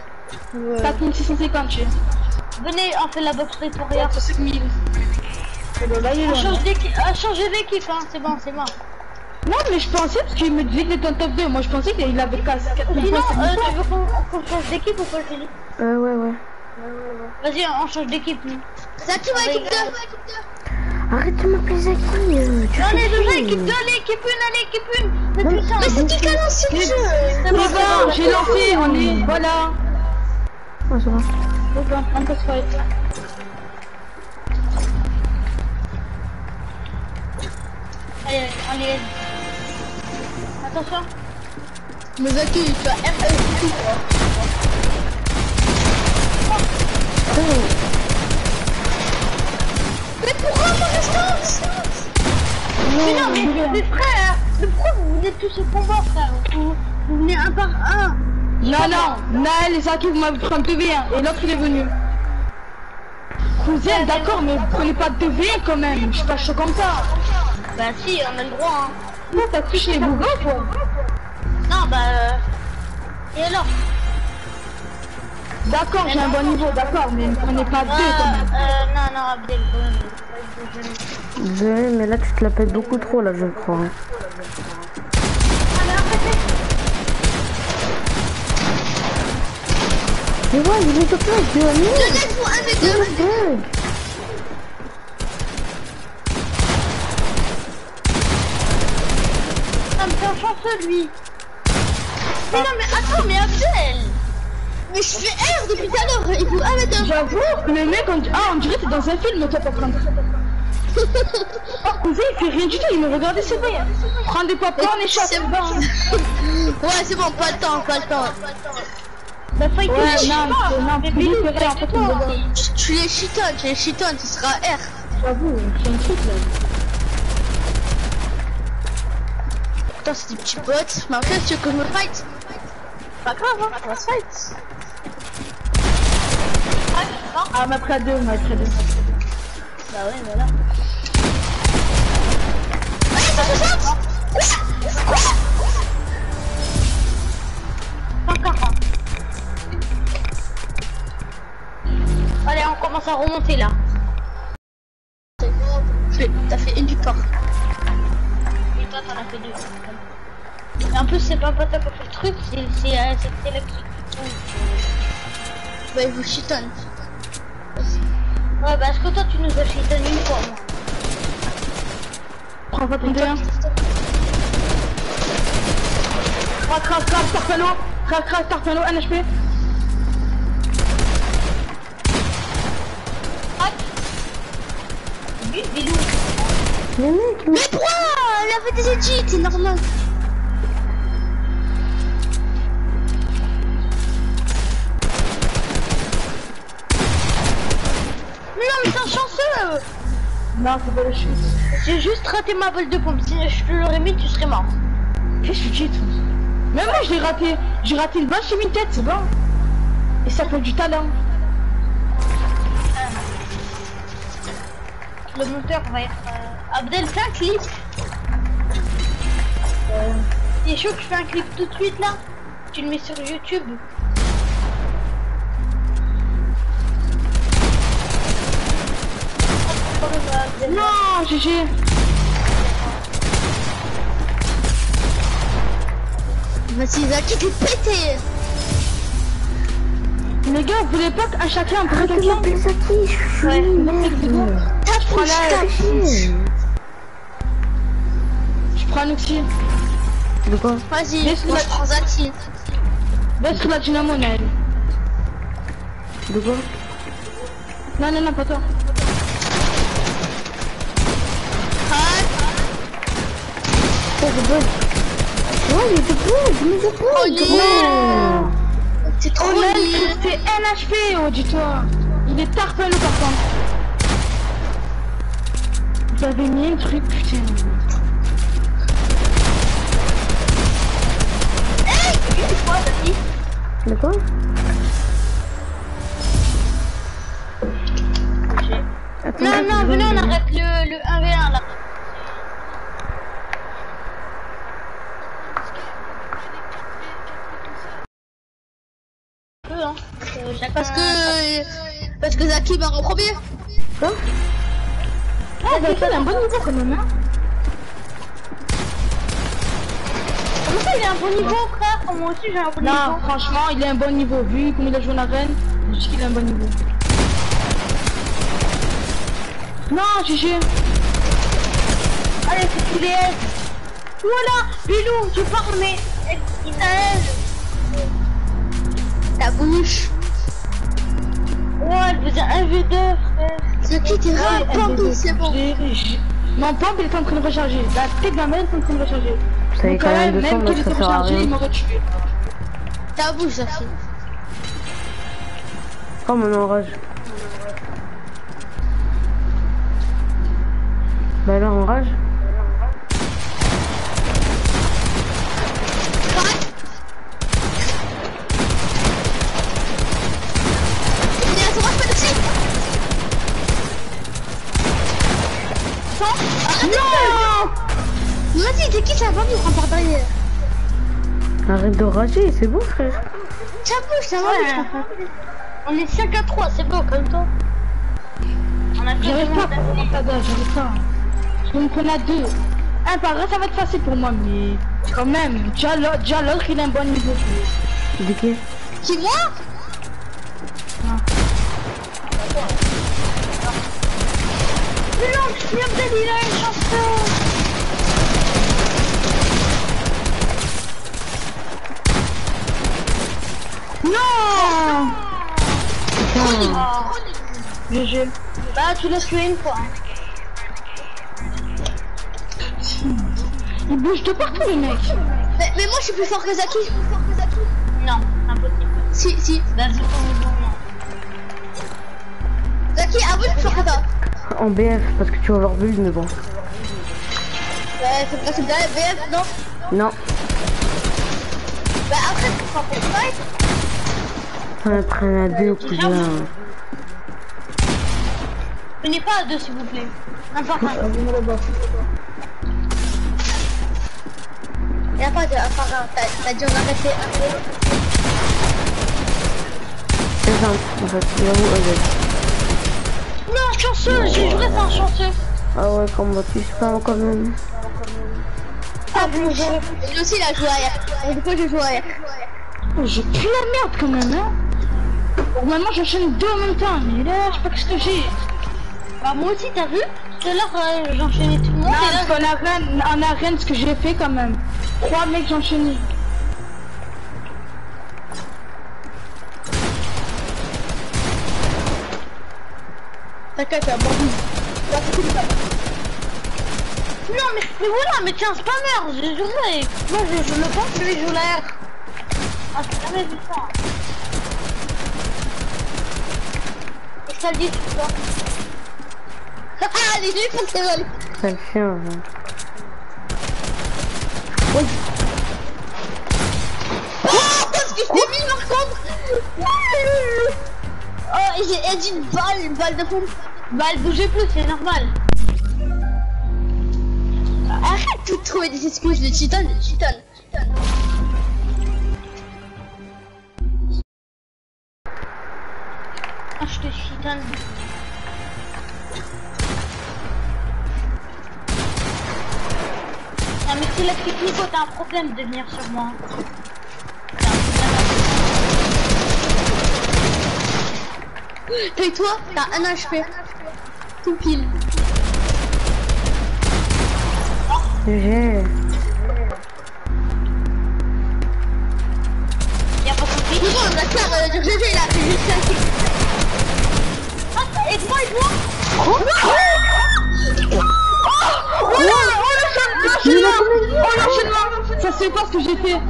quatre mille six cent cinquante. Venez, on fait la box fight warrior. cinq mille. On change d'équipe, à changer d'équipe, hein, c'est bon, c'est bon. Non, mais je pensais, parce qu'il me disait qu'il était en top deux, moi je pensais qu'il avait casse. Sinon, euh, tu veux qu'on qu'on change d'équipe ou pas, Philippe? Euh, ouais, ouais. Vas-y, on change d'équipe. Zaki va équipe deux. Arrête de m'appeler Zaki. Euh, tu Non, fais les deux, chier. équipe deux, allez, équipe une, allez, équipe une. Mais Non, putain, mais c'est qui qui a lancé le jeu? C'est bon, j'ai lancé, on est. Voilà. Ouais, ça va. C'est bon, on peut se fight. Allez, allez. Attention. Mais Zaki, tu as R E tout. Mais pourquoi mon restance? Mais non, mais, mais frère, mais pourquoi vous venez tous au combat, frère? Vous, vous venez un par un. Non, non, Naël et Zaki, vous m'avez pris un deux v un, et l'autre il est venu. Cousin, d'accord, mais vous prenez pas de deux v un quand même, je suis pas chaud comme ça. Bah si, on a le droit, hein. Non, t'as couché les bougons, quoi. Non, bah... Euh... Et alors? D'accord, j'ai un bon niveau, d'accord, mais ne prenez pas deux euh, quand même. Euh, non, non, Abdel, quand même. Désolé, mais là tu te la pètes beaucoup trop là, je crois. Mais ouais, il est top là, deux amis. Le net pour un v deux. Ça me fait un chanceux, lui. Mais non, mais attends, mais Abdel. Mais je fais R depuis tout à l'heure, il faut un v deux. J'avoue, le mec, on... ah, on dirait que t'es dans un film, toi, par contre. Oh, cousin, il fait rien du tout, il me regardait, c'est vrai. Prends des popcorn et chasse. C'est bon. Ouais, c'est bon, pas le temps, pas le temps. Bah, fight Ouais, non, non, non, mais Billy, Billy, c'est vrai, en fait, il me regarde. tu, tu les chitonnes, tu les chitonnes, ce sera R. J'avoue, c'est un truc, là. Putain, c'est des petits potes. Mais après, tu veux que je me fight? Pas grave, hein, on va se fight. Ah, mais après deux, mais après deux. Bah ouais, voilà. Allez, ça se saute. Quoi? cent quarante. Allez, on commence à remonter là. T'as fait une victoire. Et toi, t'en as fait deux. Et en plus, c'est pas pas toi qui a fait le truc, c'est c'est euh, c'est là qui. Bah, il vous chitonne. Ouais, bah, est-ce que toi, tu nous as chitonne une fois, moi? Prends pas ton D un. Crac, crac, crac, Starpano. Crac, crac, Starpano, un H P. Crac. Lui, Bilou. Mais mec, mais... Mais pourquoi? Elle avait des edits, c'est normal. Mais non, mais t'es un chanceux. Non, c'est pas le chute. J'ai juste raté ma balle de pompe. Si je te l'aurais mis, tu serais mort. Qu'est-ce que tu dis, toi? Même moi, je l'ai raté. J'ai raté une balle, j'ai mis une tête, c'est bon. Et ça fait du talent. Le monteur va être... Euh... Abdel, fais un clip. Euh... T'es chaud que je fais un clip tout de suite, là? Tu le mets sur YouTube. Non, G G. Vas-y, Zaki, t'es pété. Les gars, vous voulez pas qu'à chacun prenne Arrête de quelqu'un? m'appeler Zaki, je suis Ouais. merde. Tape, Voilà, tape. Chier. Je prends un oxy. De quoi? Vas-y, Laisse moi la- je prends Zaki. Baisse sur la dynamo, Naël. De quoi? Non, non, non, pas toi. Crac. Oh, je bug. Ouais, il était bug, mais je Oh, bug. nul. Oh. C'est trop Oh, Naël, nul. c'est un H P, oh, dis-toi. Il est Starpano, par contre. Vous avez mis un truc, putain. Hey, c'est quoi, Zaki? De quoi? Attends, Non, non, venez, on arrête le, le un v un là. Peu, hein. Euh, chacun- Parce que parce que Zaki va en premier. Quoi? Ah, Ah, bah, il a un bon niveau quand même, hein. Comment ça, il a un bon niveau, frère? Moi aussi, j'ai un bon niveau. Non, franchement, il a un bon niveau. Vu comme il a joué en arène, je dis qu'il a un bon niveau. Non, G G. Allez, c'est tous les S. Voilà, Bilou, tu parles, mais Isaël. La bouche. Ouais, elle faisait un V deux, frère. C'est qui t'es Ouais, vraiment c'est bon. Mon pompe, il est en train de recharger. La tête de ma main est en train de recharger. Ça y est, Donc, quand même, de même sang, qu'il ça était sert à rechargé, il rien. m'aurait tué. Ta bouche, ça fait. Oh, mon enrage. Bah là, enrage. Non! Vas-y, t'es qui ça va me prendre par derrière? Arrête de rager, c'est bon, frère. Ta bouche, ça va. On est cinq à trois, c'est beau comme toi. On a J'arrive pas pour mon tada, j'arrive pas. Je vais me prendre à deux. Un par là, ça va être facile pour moi, mais quand même, déjà l'autre, il a un bon niveau. De qui? Qui, moi? Non. Mais non, mais Abdel, il a une chanson. Non! Oh. G G. Bah, tu l'as tué une fois. Il bouge de partout, les mecs. Mais, mais moi, je suis plus fort que Zaki. Non, impossible. Si, si. Vas-y, Zaki, avoue, je suis plus fort que toi. En B F, parce que tu vas avoir bulle, mais bon. Ouais, c'est pas c'est bien, B F, non? Non. Bah, après, tu prends pour fight. On prend à deux, cousin. Venez pas à deux, s'il vous plaît. N'importe quoi. Y'a pas de appareil, t'as dû en arrêter un peu. C'est simple, en fait. Il y a où, avec. Non, chanceux, j'ai joué sans chanceux. Ah ouais, comment tu spams quand même. Ah bon, lui aussi il a joué arrière. Du coup, j'ai joué arrière. Oh, j'ai plus la merde quand même, hein. Normalement, j'enchaîne deux en même temps, mais là, je sais pas ce que j'ai. Bah, moi aussi, t'as vu? Tout à l'heure, euh, j'enchaînais tout le monde. Non, et là, parce qu'en arène, en arène, ce que j'ai fait quand même. Trois mecs, j'ai enchaîné. T'inquiète, t'as bon. Non, mais, mais voilà, mais tiens, spammer, j'ai joué. Moi, je, je le pense que lui joue l'air. Ah, j'ai jamais vu ça. Et ça le dit, tu vois. Ah, les gens font ses vols. Ça le chien, hein. Oui. Oh, parce que je t'ai mis par contre. Oh, et j'ai dit une balle, une balle de pompe. Bah, elle bougeait plus, c'est normal. Arrête de trouver des excuses de Titan, de Titan. Ah, je te Titan. Non, mais c'est la technique, t'as un problème de venir sur moi. Et toi, t'as un H P. Tout pile. J'ai. Y'a pas compris. Non, on a clair, euh, G G, il a fait juste un kick. Ah, aide-moi, aide-moi. Oh, oh, oh, l'enchaînement. Oh, l'enchaînement. Ça c'est pas ce que j'ai fait.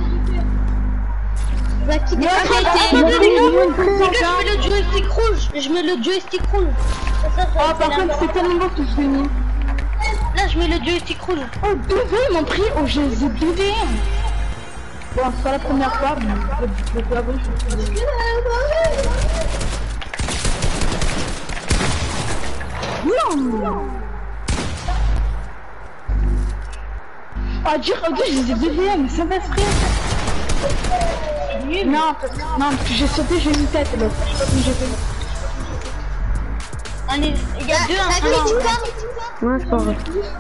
La kick a arrêté. Les gars, je mets le joystick rouge. Je mets le joystick rouge. Oh, par contre, c'est tellement beau ce que je fais mis. Là, je mets le joystick rouge. Oh, deux V, ils m'ont pris. Oh, j'ai deux V. Bon, c'est pas la première fois, mais je peux avouer, je suis non. Ah, dire, ok, je les ai deux V, mais ça va se faire. Non, parce, non, parce que j'ai sauté, j'ai eu une tête, là. Je sais pas comment j'ai fait. Allez, il y a deux, un. Salut, tu pars? Ouais, c'est pas vrai.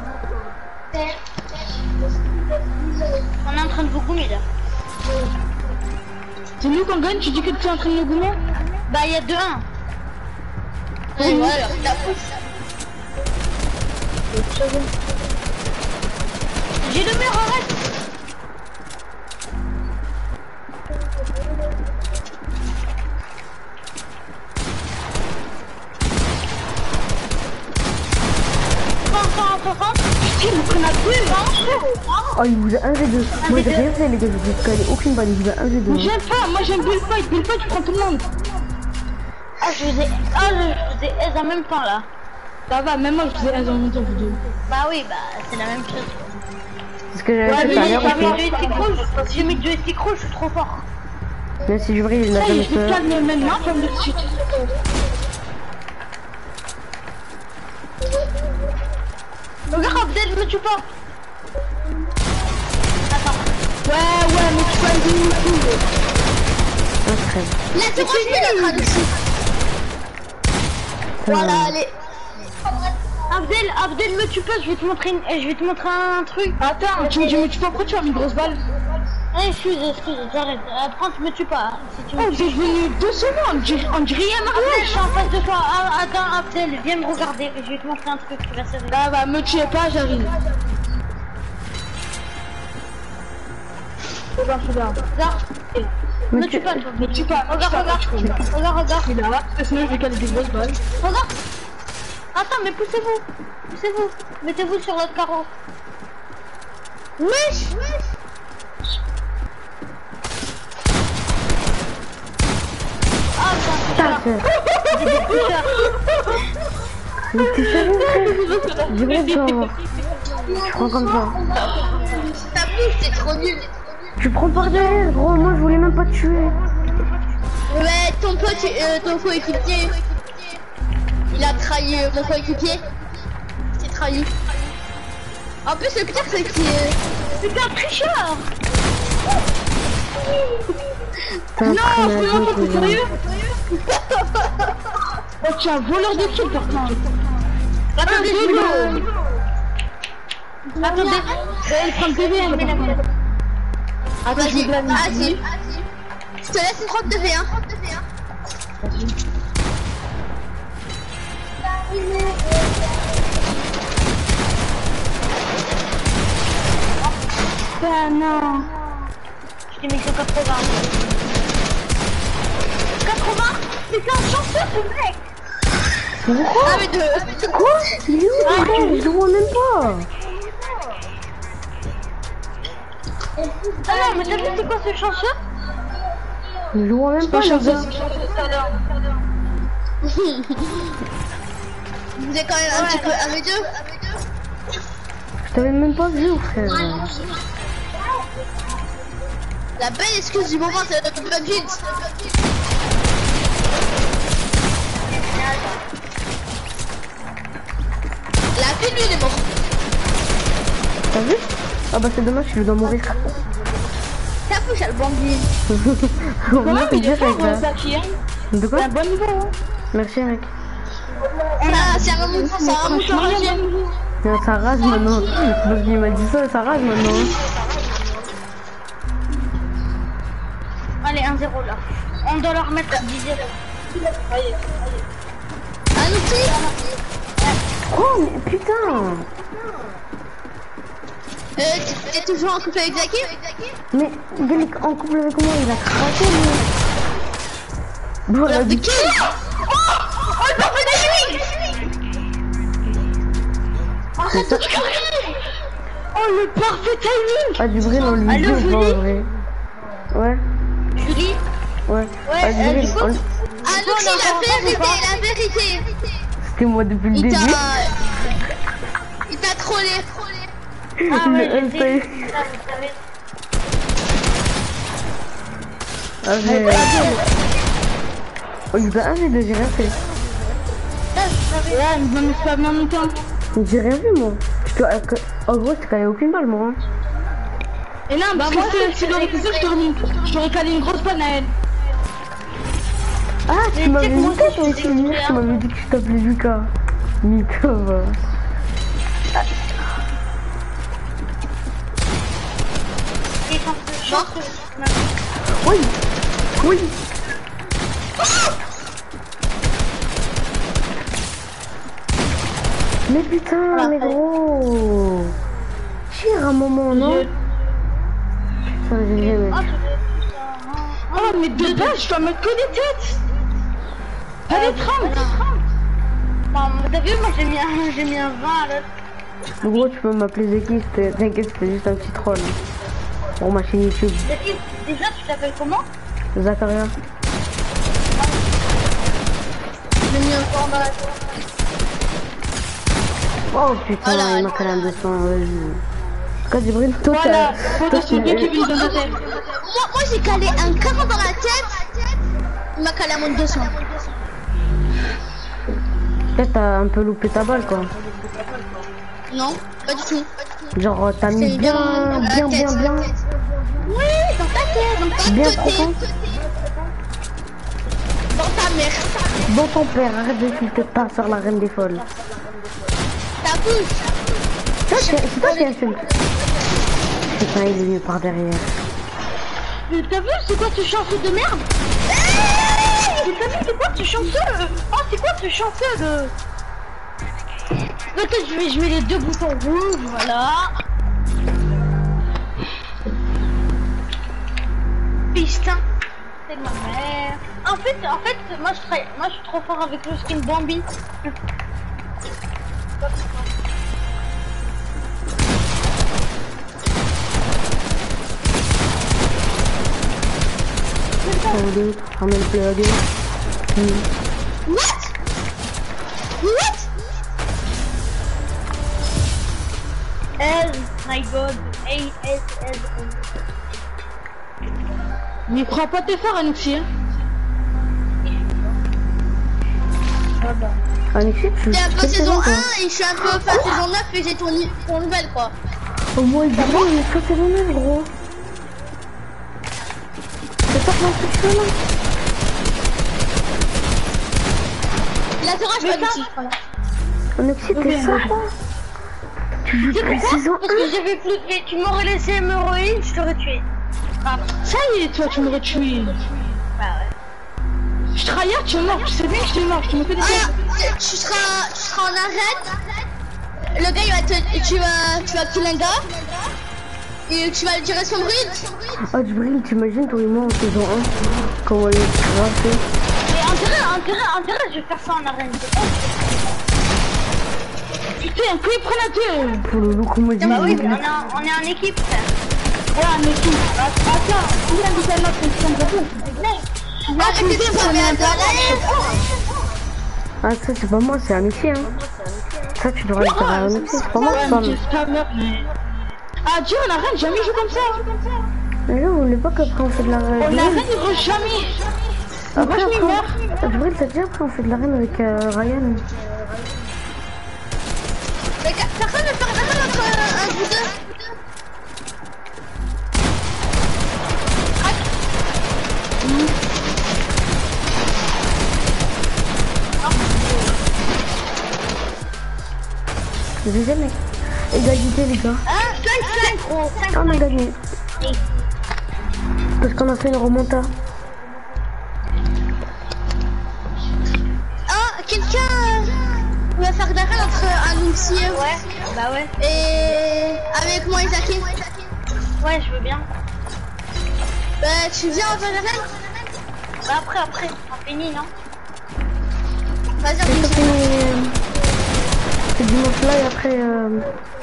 On est en train de vous goumer là. C'est nous qu'on gagne, tu dis que tu es en train de nous goumer? Bah, il y a deux, un. Ouais, voilà, la pousse. J'ai le mur, arrête. Il me prend la bulle, hein. Oh, il vous a un v deux. Moi, j'ai rien fait, les gars. Je vous ai calé aucune balle. Il vous a un v deux. Mais j'aime pas, moi j'aime bull fight. Bull fight, tu prends tout le monde. Ah, je vous ai. Ah, je vous ai aise en même temps là. Ça va, même moi je faisais un en même temps, vous deux. Bah oui, bah c'est la même chose. C'est ce que j'avais Ouais, fait mais tout à il l'heure va aussi. falloir- Si j'ai mis deux stick rouges, je suis trop fort. Même si je brille, il n'a Ça y jamais est, je me fait. calme maintenant, je vais me dire. Regarde, Abdel, me tue pas. Attends. Ouais, ouais, mais tu vas le dire tout. Un crève. Là, tu ranges plus la traduction. Voilà, allez. Abdel, Abdel, me tue pas, je vais te montrer une... je vais te montrer un truc. Attends, tu me dis, mais tu pourquoi tu as mis une grosse balle? Eh, excuse, excuse, j'arrête. Euh, prends, tu me tues pas. Si tu me Oh, tues. j'ai venu deux secondes, j'ai- on dirait un Abdel, je mariage. suis en face de toi. Ah, attends, Abdel, viens me regarder. Je vais te montrer un truc, tu vas servir. Là, va, me tuez pas, j'arrive. Regarde, regarde. Regarde. Mais Me tu- tue pas, toi. Me tue pas, me tue Regarde, pas, regarde. tu connais. Regarde, regarde. Il est là, sinon je vais caler des grosses balles. Regarde. Attends, mais poussez-vous. Poussez-vous. Mettez-vous sur l'autre carreau. Wesh. Ah, Putain, putain, c'est- Mais t'es sérieux, frère? J'ai vrai de savoir. Je prends comme ça. Ta pousse, c'est trop nul. Tu prends par derrière, gros. Moi, je voulais même pas te tuer. Ouais, ton pote, euh, ton coéquipier, il a trahi euh, mon coéquipier. C'est trahi. En plus, le pire, c'est qu'il est... c'est un tricheur. T'es un Non, traîneur c'est de moi, t'es connard. sérieux? Oh, tu es un voleur de kills, par contre. Attendez, je me le... Attendez. Elle prend le P V, elle par contre. Attends, je Vas-y, vais de la mise. vas-y. Je te laisse une trente-deux V un. Ben non. Je t'ai mis que quatre-vingts. quatre-vingts. Mais c'est un chanceux, ce mec. Ah, mais de... Quoi? Il est où, frère? Je le vois même pas. Ah non, mais t'as vu c'est quoi ce chanceux? Je le vois même Pas pas, les chance gars. Vous êtes quand même un petit peu un V deux. Je t'avais même pas vu, frère. La belle excuse du moment, c'est le P U B G. La fille, lui, il est mort. T'as vu? Ah bah c'est dommage, je dois mourir. Ta pouche, elle bambine. Moi, Comment c'est il est fort, direct, là. Zaki, hein? De C'est quoi? un bon niveau, hein? Merci, Eric. Ça, c'est un moment, c'est un moment Franchement, il y a un changé. bon niveau. Non, ça rage maintenant. Parce qu'il m'a dit ça, ça rage maintenant. Allez, un zéro là. On doit leur mettre dix zéro. Un outil. Oh, mais putain! Euh, t'es toujours en couple avec Zaki? Mais, Delic, en couple avec moi, il a craqué, lui. Bon, la De vie. qui? Oh, le parfait de nuit. C'est ça. Oh, le parfait timing! Ah, du vrai, on lui Allô, dit ou pas, en Julie? vrai? Ouais, Julie, ouais. Ouais, Ah, du euh, vrai, du coup, on- Ah, Luxi, la vérité, la vérité. c'était moi depuis le Il début. t'a... Il t'a trollé. ah ouais, Le je L sais. P. Ça, vous savez. Ah, j'ai... Oh, il va un v deux, j'ai rien fait. Ça, vous savez. Ouais, il va me faire bien mon temps. J'ai rien vu, moi. Je te... En gros, je t'ai calé aucune balle, moi. hein. Et non, parce moi, que c'est- si tu l'aurais fait ça, je t'aurais mis- je t'aurais calé une grosse panne à elle. Ah, Mais tu m'avais tu sais que dit moi toi aussi, je aussi, suis dégoûtée, tu hein. m'avais dit que tu t'appelais Lucas. Mika, va. Et quand je chante, Oui, oui. Mais putain, mais gros. Tire un moment, non? Putain, j'ai jamais. Ah, tu veux tout ça, hein. Oh, mais de base, je dois mettre que des têtes. Pas des trente. Bon, t'as vu, moi j'ai mis un, j'ai mis un vingt à l'autre. En gros, tu peux m'appeler Zeki, c'était- t'inquiète, c'était juste un petit troll. Pour ma chaîne YouTube. Zaki, déjà, tu t'appelles comment? Zacharia. J'ai mis un corps dans la tête. Oh putain, Voilà, il m'a calé un deux cents, vas-y. Quand j'ai pris toi, Voilà, t'as- faut toi, te souvenir tu- qu'il vient de noter. Moi, moi j'ai calé un caron dans la tête. Il m'a calé à moins de deux cents. Peut-être t'as un peu loupé ta balle, quoi. Non, pas du tout. Genre, t'as mis C'est bien, dans la bien, bien, tête. bien, Oui, dans ta tête, dans ta bien tête. profond. Dans ta mère. Dans ton père, arrête d'insulter ta soeur, la reine des folles. Ta bouche. Ça, c'est c'est toi qui insulte. Putain, il est venu par derrière. Mais t'as vu, c'est quoi ce chanceux de merde? Mais t'as vu, c'est quoi ce chanceux? Oh, c'est quoi ce chanceux de... Peut-être je vais, je mets les deux boutons rouges, voilà. Pistin. C'est de ma mère. En fait, en fait, moi je, travaille, moi je suis trop fort avec le skin Bambi. Allez, ramène le plug. What? What? L, my god. A, S, L, N. Mais crois pas te faire, Anuxi. Hein. Alexis, tu T'es un peu tu fais saison quoi? un et je suis un peu fin saison neuf et j'ai ton, ni- ton nouvelle quoi. Au moins, il est bon, il est très saisonnier, gros. C'est ça que l'on fait là. La Zora, je Mais pas ça- du tout. Alexis, t'es ça, quoi? Tu joues depuis saison Parce que j'avais plus de vie. Tu m'aurais laissé hémorroïde, je t'aurais tué. Grave. Ça y est, toi, tu m'aurais tué. Bah ouais. Je tryhard, tu es mort, tu sais bien que je suis mort, je te mets que des têtes. Ah, tu seras, tu seras en arrêt. Le gars il va te, tu vas, tu vas kill un gars. Et tu vas lui tirer son bride. Ah, Djibril, t'imagines, toi et moi en saison un, comment il est grassé. Mais en dirait, en dirait, en dirait, je vais faire ça en arène. Putain, que ils prennent la tête. Pour le loup, comment il dit. Bah oui, mais on est en, on est en équipe, frère. Ouais, mais qui? Attends, il a dit ça là, c'est un peu. Ah, mais c'est pas bien de Ah, ça, c'est pas moi, c'est Alexis, hein. Ça, tu devrais le dire à Alexis, c'est pas moi, c'est pas moi. Ah, Dieu, on a rien jamais joué comme ça. Mais là, on voulait pas qu'après on fait de la reine. On a rien joué jamais. Après, Moi, je suis mort. après, Djibril, t'as dit après on fait de la reine avec euh, Ryan. Mais personne ne fait rien entre un de vous deux. Deuxième mec. Égalité, les gars. Ah, cinq, cinq, gros. cinq, On a gagné. Parce qu'on a fait une remonta. Ah, quelqu'un va faire de la reine entre un Luxi Ouais, bah ouais. et avec moi Isaki. Ouais, je veux bien. Bah, tu viens faire de la reine? Bah après, après, on finit, non? Vas-y, C'est on ça, finit. c'est- c'est dimanche là et après. Euh...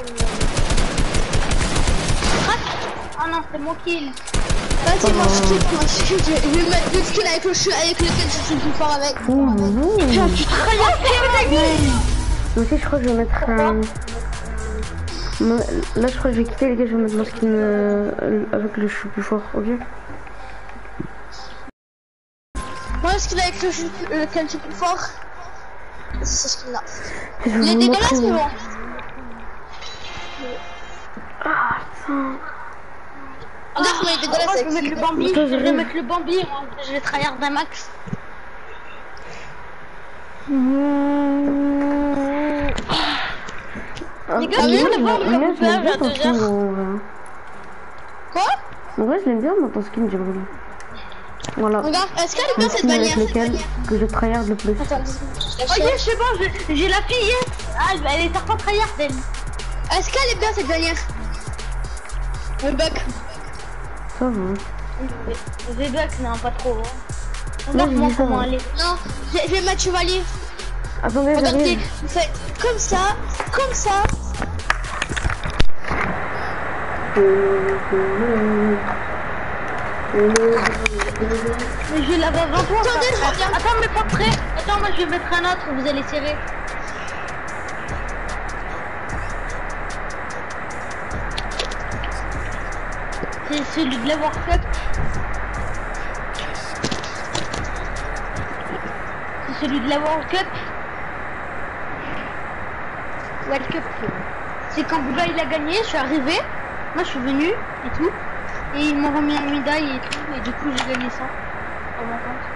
Oh non, c'est mon kill. Vas-y, moi je quitte, moi je quitte. Je vais mettre le skill avec, le ch- avec lequel je suis le plus fort avec. Ouh, ouh. Tiens, tu travailles à Moi aussi, je crois que je vais mettre un. Moi, là, je crois que je vais quitter, les gars. Je vais mettre mon skin euh, avec le chou plus fort, ok? Moi, le skill avec le ch- lequel je suis le plus fort, c'est ce skill là. Je vais Il est vous dégueulasse, montrer. mais bon. Ah, putain. Regarde comment il est dégueulasse Moi, je avec vais mettre le Bambi. Attends, Je vais j'arrive. mettre le Bambi. Je vais tryhard d'un max. Ah, Les gars, ah, viens moi, le voir, je- le moi, voir, je l'aime bien à ton deux skin, heures. gros, en vrai. Quoi? En vrai, je l'aime bien, moi, ton skin, Djibril. Voilà. Regarde, est-ce qu'elle est Le bien cette skin avec bannière? lequel que je tryhard le plus. Attends, deux secondes, je la Ok, cherche. je sais pas, j'ai- j'ai la fille. Ah, elle est certainement tryhard, elle. Est-ce qu'elle est bien cette bannière? Le bug. Ça va. V-Bucks, non, pas trop. hein. Ouais, Regarde-moi j'ai dit ça, comment ouais. elle est. Non, je je vais mettre chevalier. Attendez, Regardez, j'arrive. vous faites comme ça, comme ça. Mais je vais l'avoir devant toi. Attendez, frère. je reviens. Attends, mais pas prêt. Attends, moi je vais mettre un autre, vous allez serrer. C'est celui de la World Cup. C'est celui de la World Cup. World Cup. C'est quand Bouba il a gagné, je suis arrivé. Moi je suis venu et tout. Et ils m'ont remis une médaille et tout. Et du coup j'ai gagné ça. Pour mon compte.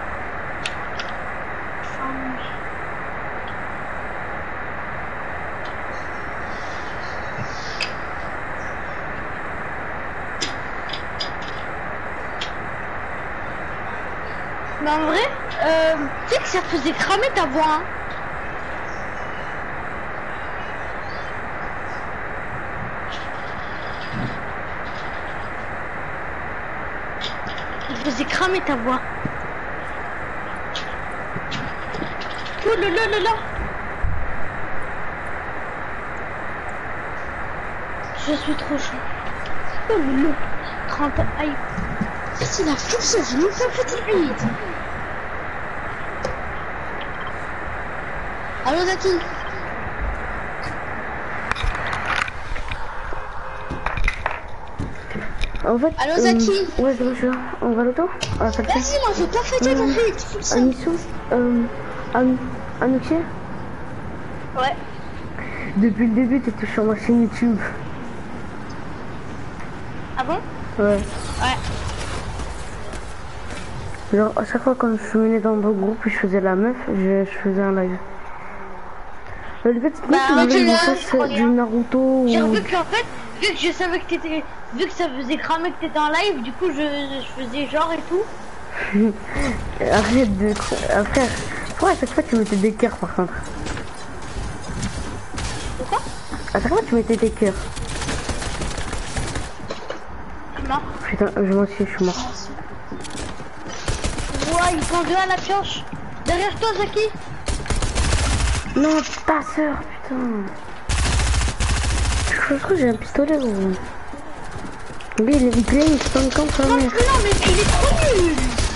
Mais en vrai, euh, tu sais que ça faisait cramer ta voix, hein. Il faisait cramer ta voix. Oh là là là là. Je suis trop chaud. Oh là là. trente aïe. C'est la force, je nous fais petit vite. Allô, Zaki? En fait, Allô, Zaki? euh, ouais, je suis là. On va l'auto? Ah, ça le fait. Vas-y, moi, je veux pas fêter Mmh. le rythme. Faut le sang. Anissou, euh, An Anouché, Ouais. depuis le début, t'étais sur ma chaîne YouTube. Ah bon? Ouais. Ouais. Genre, à chaque fois quand je venais dans le groupe et je faisais la meuf, je, je faisais un live. Le but, c'était Bah, que moi, je je l'ai, fasse je crois du bien. Naruto J'ai ou... revu qu'en fait, vu que je savais que t'étais, vu que ça faisait cramer que t'étais en live, du coup je, je faisais genre et tout. Arrête de... Ah, frère, pourquoi à chaque fois tu mettais des cœurs par contre? Pourquoi? À chaque fois tu mettais des cœurs. Je suis mort. Putain, je moi aussi je suis mort. Ouais, ils sont deux à la pioche. Derrière toi, Zaki. Non, ta sœur, putain. Je crois que j'ai un pistolet gros. Lui il est vite il se tente comme sa Non, mais mère. non, mais il est trop nul.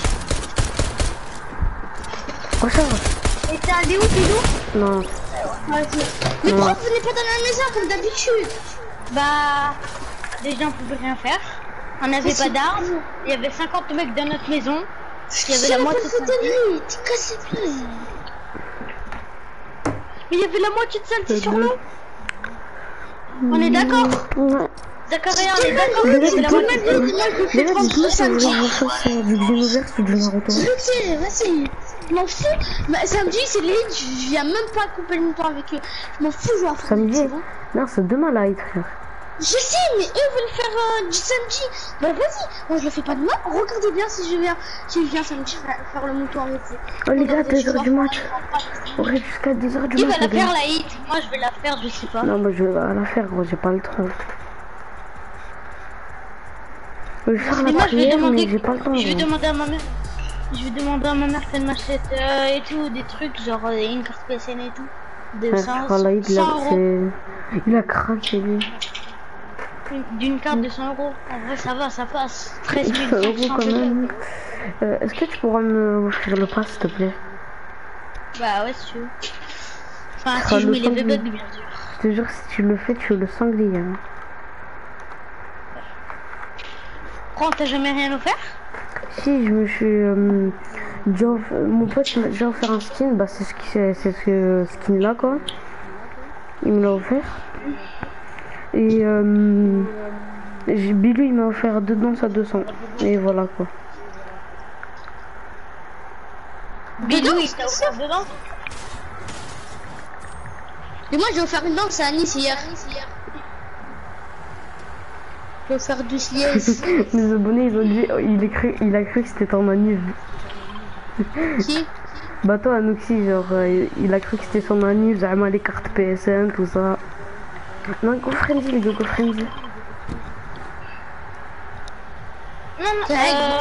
Oh ça va. Et t'es allé où, t'es où? Non. Mais Non. pourquoi vous venez pas dans la maison comme d'habitude? Bah, déjà on pouvait rien faire. On n'avait pas d'armes. Il y avait cinquante mecs dans notre maison. Il y avait la moitié de de Salty. lui. T'es cassé plus. Mais il y avait la moitié de Salty sur nous. On est d'accord? Ouais. Zacharia, on est d'accord? Déjà, Il y avait la dites-moi moitié de euh, Moi, je le fais déjà, prendre dites-moi ce si vous voulez samedi. que je fasse euh, du Xenoverse ou du Naruto. Ok, vas-y. Je m'en fous. Mais samedi, c'est les je viens même pas couper le temps avec eux. Je m'en fous, je vais à fond. Samedi? C'est bon. Non, c'est demain là, frère. Je sais, mais eux veulent faire euh, du samedi. Bah vas-y, moi je le fais pas demain. Regardez bien si je viens, si je viens samedi faire, faire le mouton avec vous. Oh les gars, Regardez, deux heures je du vais match. On reste jusqu'à deux heures du Qui match. va la les gars. faire la hit? Moi je vais la faire, je sais pas. Non, moi je vais la faire, gros, j'ai pas le temps. Je vais faire Mais la moi je vais prière, demander, mais j'ai pas le temps. je vais gros. demander à ma mère. Je vais demander à ma mère qu'elle m'achète euh, et tout, des trucs genre euh, une carte P S N et tout. De Ouais, cent, voilà, il, cent a, euros. c'est- il a craqué lui. Une- D'une carte de cent euros. En vrai ça va, ça passe. treize mille cent cinq euros cents quand peut-être. même. Euh, Est-ce que tu pourras me offrir le pass, s'il te plaît? Bah ouais si tu veux. Enfin Ah, si je le mets les sanglier. V-Bucks bien sûr. Je te jure, si tu le fais, tu es le sanglier. Hein. Pourquoi on t'a jamais rien offert? Si je me suis euh, déjà off- mon pote m'a déjà offert un skin, bah c'est ce qui c'est c'est ce skin là quoi. Il me l'a offert. Et euh, j'ai- Billy il m'a offert deux danses à deux cents. Et voilà quoi. Bidou il t'a offert dedans? Mais moi, je vais faire une danse à Nice hier. Je vais faire du siège. Les abonnés, ils ont dit, il, a cru, il a cru que c'était ton anniv. Qui? Bah toi, Anoxy, genre, euh, il a cru que c'était son anniv, vraiment les cartes P S N, tout ça. Non, go friendly, les gars, go friendly. Non, non, euh...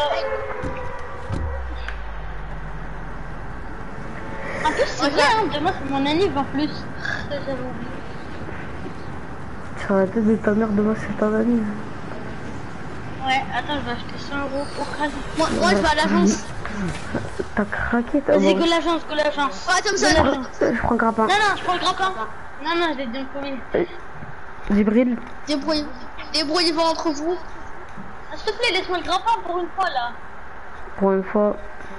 En plus, c'est vrai, hein, demain c'est mon anniv en plus. J'avais oublié. Sur la tête de ta mère, demain c'est ta anniv. Ouais, attends, je vais acheter cent euros au crédit. Moi, moi, je vais à l'agence. T'as craqué, t'as... Vas-y, go l'agence, go l'agence. Ah, comme ça. Je prends grappin. Non, non, je prends le grappin. Non, non, je l'ai dit le premier. Djibril. Débrouille. Débrouillez-vous entre vous. Ah, s'il te plaît, laisse-moi le grappin pour une fois là. Pour une fois.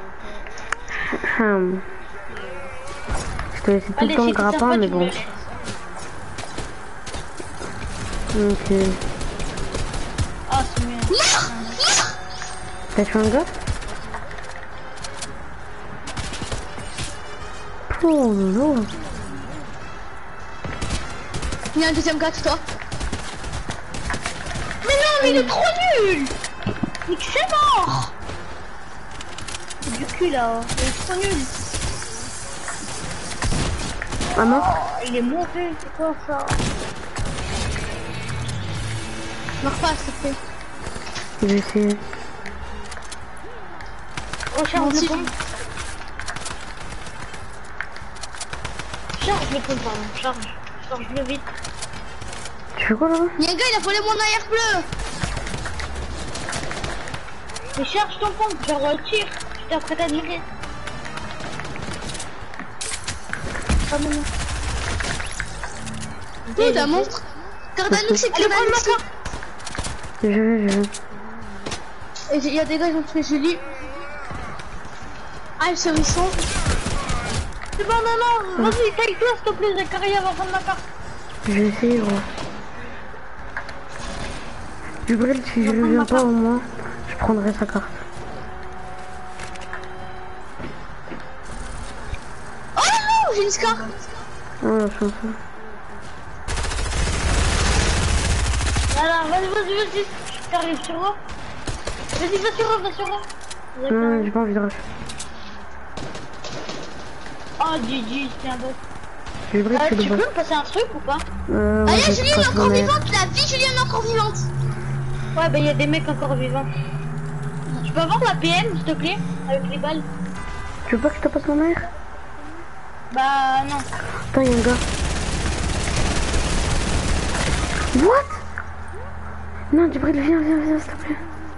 Hum. Je te laisse tout Allez, le temps si le t'es grappin, sympa, mais tu bon. me le laisses. Ok. Ah, c'est mieux. T'as tué un gars? Oh non. Il y a un deuxième gars, toi. Mais non, mais il est trop nul. Mais c'est mort. C'est du cul là, il est trop nul. Ah mort? Il est monté, c'est quoi ça? Meurs pas, s'il te plaît. Je vais essayer. Recharge Moi le aussi, pont. Charge le pont, pardon, charge. Charge-le vite. Tu fais quoi là-bas? Il y a un gars, il a volé mon arrière bleu. Mais charge ton pont, genre euh, tire. Tu t'es prêt à tirer. Ah non, non. Oh, t'as un monstre. Cardanux, c'est Allez, prends le Cardanux. marqueur. Je vais, je vais. Et il y a des gars, ils ont tué Julie. Ah, ils sont, ils sont. C'est bon, non, non, vas-y, taille-toi s'il te plaît, Zachary, avant de prendre ma carte. Je vais essayer, gros. Djibril, si je ne viens pas au moins, je prendrai sa carte. Oh non, j'ai une scar. Oh la chance. Voilà, vas-y, vas-y, vas-y. T'arrives sur moi. Vas-y, va sur moi, va sur moi. Non, j'ai pas envie de rush. Oh, G G, c'est un bot. Djibril, Euh, c'est tu le peux boss. me passer un truc ou pas? Euh, Ah, ouais, il y a je Julie, elle passe est encore mon air. vivante. La vie, Julie, elle est encore vivante. Ouais, bah il y a des mecs encore vivants. Tu peux avoir la P M, s'il te plaît, avec les balles? Tu veux pas que je te passe mon air? Bah non. Attends, y'a un gars. What? Non, Djibril, viens, viens, viens, s'il te plaît.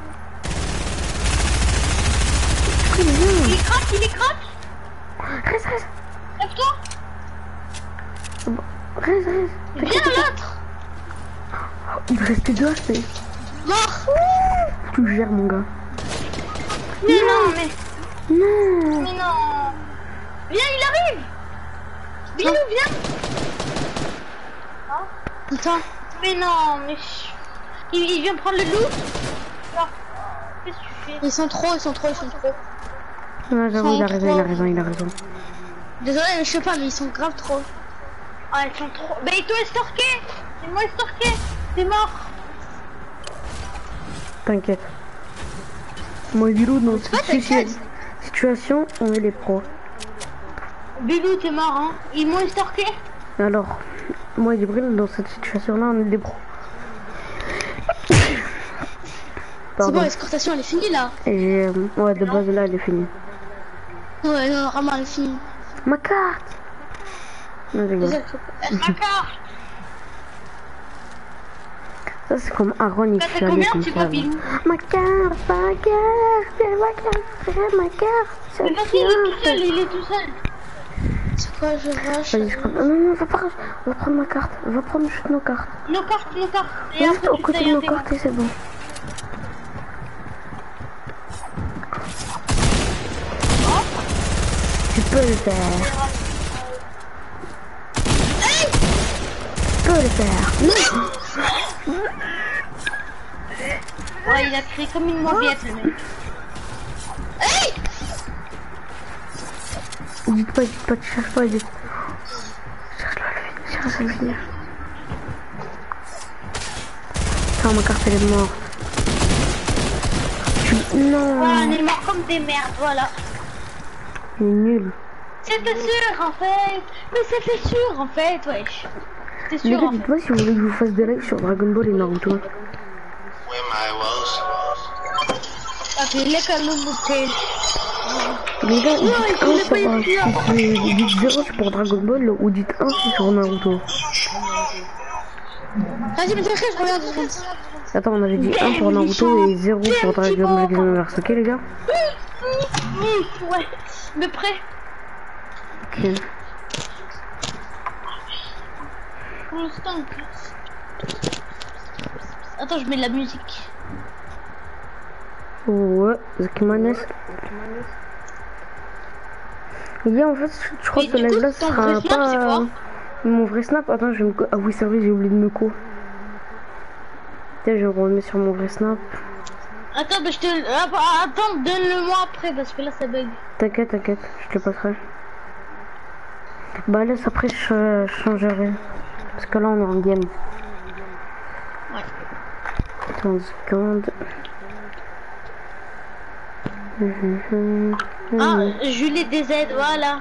Djibril, Il viens. est crack, il est crack. Reste, reste. Lève-toi. Reste, reste. Viens l'autre. Il me restait deux H P. Mort. Tu le gères, mon gars. Mais non, mais... Non. Mais non. Viens, il arrive. Bilou, viens. Putain. Mais non, mais... Il, il vient prendre le loup. Alors, qu'est-ce que tu fais? Ils sont trop, ils sont trop, ils sont trop. Non, j'avoue, il a raison, il a raison, il a raison. Désolé, mais je sais pas, mais ils sont grave trop. Ah, ils sont trop... Bah, il t'a estorqué. C'est moi estorqué. C'est mort. T'inquiète. Moi et Bilou, dans pas cette t'inquiète. situ- situation, on est les pros. Bilou, t'es mort, hein. Ils m'ont estorqué. Alors, moi et Djibril, dans cette situation-là, on est des pros. C'est bon, Pardon. l'escortation, elle est finie là. Et, euh, ouais, de base, là, elle est finie. Ouais, non, vraiment, elle est finie. Ma carte! Non, je rigole. Désolé. Ma carte. Ça, c'est comme Aaron, il Ça se fait fait aller combien, comme tu ça. vois, là. Bilou? Ma carte, ma carte, c'est ma carte, c'est ma carte. c'est Mais ma vas-y, il est tout carte. seul, il est tout seul. C'est quoi, je rush? Vas-y, je prends... Non, non, non, va pas rush. Va prendre ma carte. Va prendre juste nos cartes. Nos cartes, nos cartes. Et Juste après, au tu côté tailles de un nos témoin. cartes et c'est bon. Tu peux le faire. Tu peux le faire. Ouais, il a créé comme une mauviette, le mec. Dites pas, dites pas, tu cherches pas, dites. Cherche-le, lui. ça veut dire. Putain, ma carte elle est morte. Tu... Non. Voilà, on est mort comme des merdes, voilà. Il est nul. C'était sûr en fait. Mais c'était sûr en fait, wesh. C'était Les sûr gars, en fait. dites-moi si vous voulez que je vous fasse des lives sur Dragon Ball et Naruto. Ah, puis il est quand même monté. Les gars, dites un sur, euh, si dites zéro pour Dragon Ball ou dites un si sur Naruto. Vas-y, mais t'es je reviens deux secondes. Attends, on avait dit un pour Naruto et zéro pour Dragon Ball Xenoverse, ok les gars? Ouais, mais prêt. Ok. Pour l'instant. Attends, je mets de la musique. Ouais, Zakimanes. Les gars, en fait, je crois Mais que du live coup, là ton sera vrai snap, pas c'est quoi? mon vrai snap. Attends, je vais me co... Ah oui, c'est vrai, j'ai oublié de me co. Tiens, je remets sur mon vrai snap. Attends, mais je te. Ah, bah, attends, donne-le-moi après parce que là ça bug. T'inquiète, t'inquiète, je te le passerai. Bah laisse après je, je changerai. Parce que là on est en game. Ouais. Attends une seconde. Ah, Julie D Z, voilà.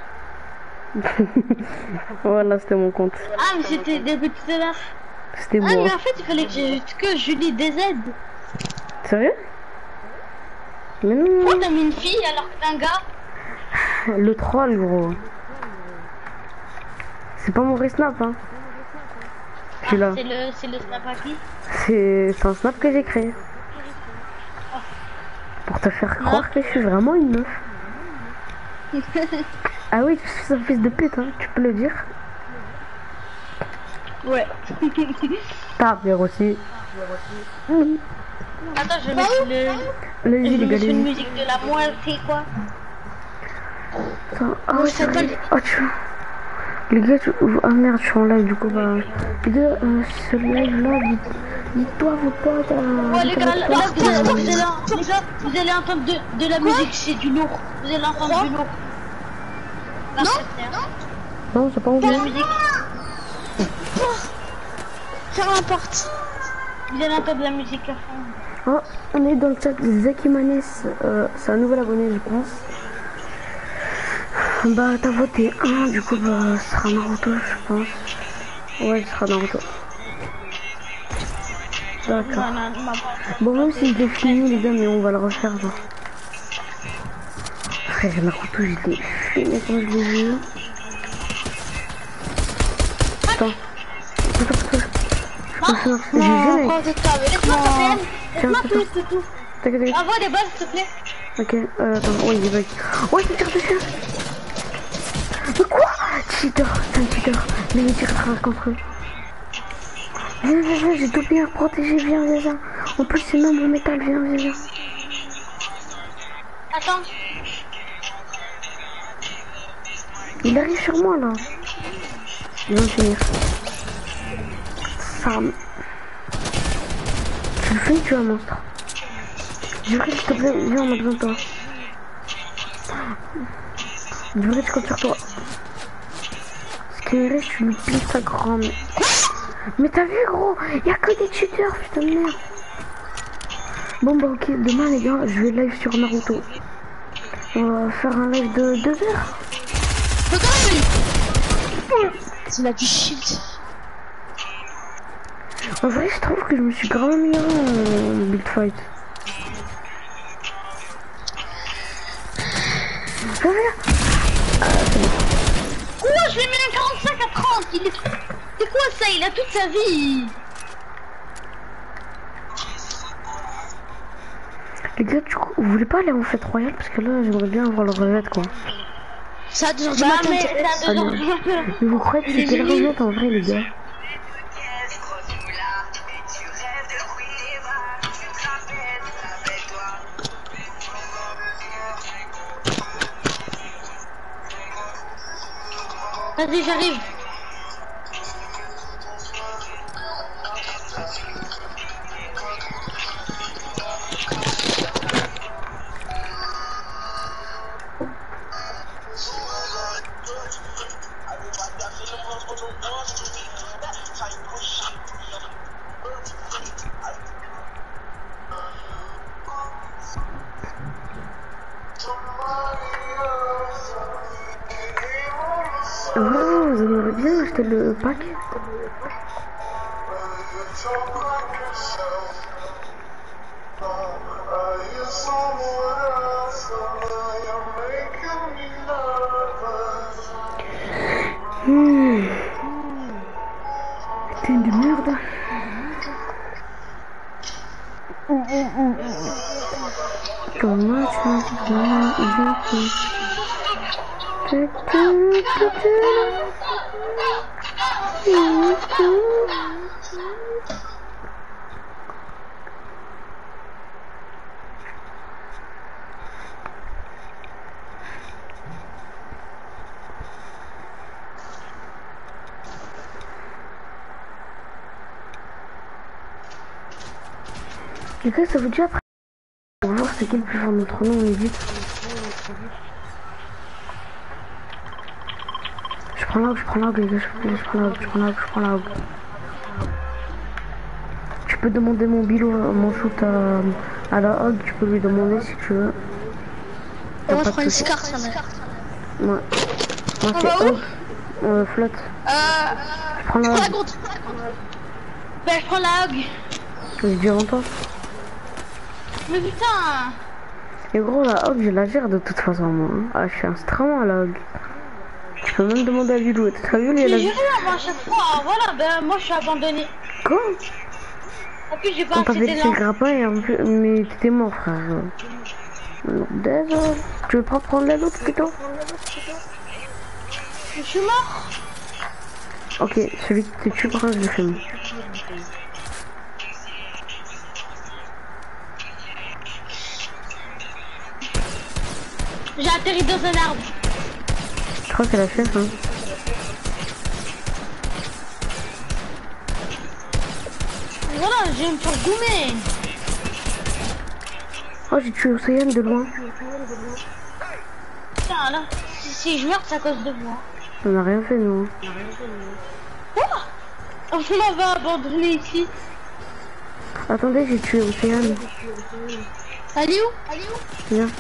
Voilà, c'était mon compte. Ah, mais c'était depuis tout à l'heure. C'était Ah, moi. mais en fait, il fallait que j'ajoute que Julie D Z. Sérieux? Mais non. Pourquoi t'as mis une fille alors que t'es un gars? Le troll, gros. C'est pas mon vrai snap, hein. Ah, Celui-là. c'est le, c'est le snap à qui? C'est c'est un snap que j'ai créé. Pour te faire croire que je suis vraiment une meuf. Ah oui, tu suis un fils de pute, hein. Tu peux le dire. Ouais. T'as bien aussi. Attends, je vais mettre le. Là, Je les vais gars, mettre une les... musique de la moitié, quoi. Attends, ah ouais, c'est vrai. Oh, tu... Les gars, tu... ah merde, je suis en live, du coup, bah... Les gars, euh, ce live-là, dites... dites-toi vos potes... Euh, Ouais, les dites à gars, là, vos là, potes, vous, allez, euh, vous, allez, les gars, vous allez entendre de, de la musique, c'est du lourd. Vous allez entendre du lourd. Non, Non, c'est pas de la envie. musique. Ferme la porte. Vous allez entendre de la musique à fond. Oh, on est dans le chat de Zakimanes, euh, c'est un nouvel abonné, je pense. Bah, t'as voté un, du coup, bah, ce sera Naruto, je pense. Ouais, ce sera Naruto. D'accord. Non, non, non, Bon, même si je l'ai fini, les gars, mais on va le refaire, genre. Frère, Naruto, je l'ai fini quand je l'ai vu. Attends. Attends, attends. Je me fais un... J'ai prends de toi, mais laisse-moi taper. Tiens, Laisse-moi attends. plus, c'est tout. T'inquiète, t'inquiète. Envoie des balles, s'il te plaît. Ok, euh, attends, oh il est bug. Ouais, c'est tire dessus. Mais quoi? Cheater, c'est un cheater. Mais il tirera contre eux. Viens, viens, viens, j'ai tout bien protégé, viens, viens, viens. En plus, c'est même en métal, viens, viens, viens. Attends. Il arrive sur moi, là. Il va me finir. Sam. Tu le fais, tu es un monstre. Duret, s'il te plaît, viens, on a besoin de toi. Duret, je compte sur toi. Ce qui reste, tu lui plies ta grand-mère. Mais t'as vu, gros, y'a que des cheaters, putain de merde. Bon, bah, ok, demain, les gars, je vais live sur Naruto. On va faire un live de deux heures. Il a du shield. En vrai, je trouve que je me suis grave amélioré en build fight. Ah, Quoi, je l'ai mis un quarante-cinq à trente. Il est... C'est quoi ça? Il a toute sa vie. les gars, du coup, vous voulez pas aller en fête royale? Parce que là, j'aimerais bien avoir le revet, quoi. Ça a deux heures du Bah, matin. mais t'es- c'est à deux heures du matin. Mais vous croyez que Il est c'était le génial. revet en vrai, les gars? Vas-y, j'arrive. Vraiment, vous aimeriez bien acheter le pack? Mmh. T'es de merde. Comment tu les gars, ça vous dit après? On va voir c'est qui le plus fort notre nom, on est vite. Je prends l'og, je prends l'og les gars, je prends l'og, je prends l'og, je prends l'og. Tu peux demander mon bilot, mon shoot à, à la hog, tu peux lui demander si tu veux. Moi je prends une scar ça mec. Ouais. Moi c'est hog, euh, flotte. Euh... Je prends la hog. Ben je prends la hog. J'ai dit avant toi. Mais putain. Et gros la hog je la gère de toute façon moi. Ah je suis un strament à la hog. Tu peux même demander à Bilou. T'as vu les la... J'ai rien moi à chaque fois. Voilà ben moi je suis abandonné. Quoi? En plus j'ai pas on t'a fait d'élan. tes grappins et en plus... mais t'étais mort frère. Désolé. Tu veux pas prendre la l'autre plutôt? Je suis mort. Ok, celui que tu prends je le fume. J'ai atterri dans un arbre. Je crois que c'est la chef hein. Voilà, j'ai une faire goumer. Oh j'ai tué Océane de loin. Putain là, si, si je meurs c'est à cause de moi. On n'a rien fait nous. Quoi? On va abandonner ici. Attendez, j'ai tué Océane. Elle est où? Elle est où? Viens.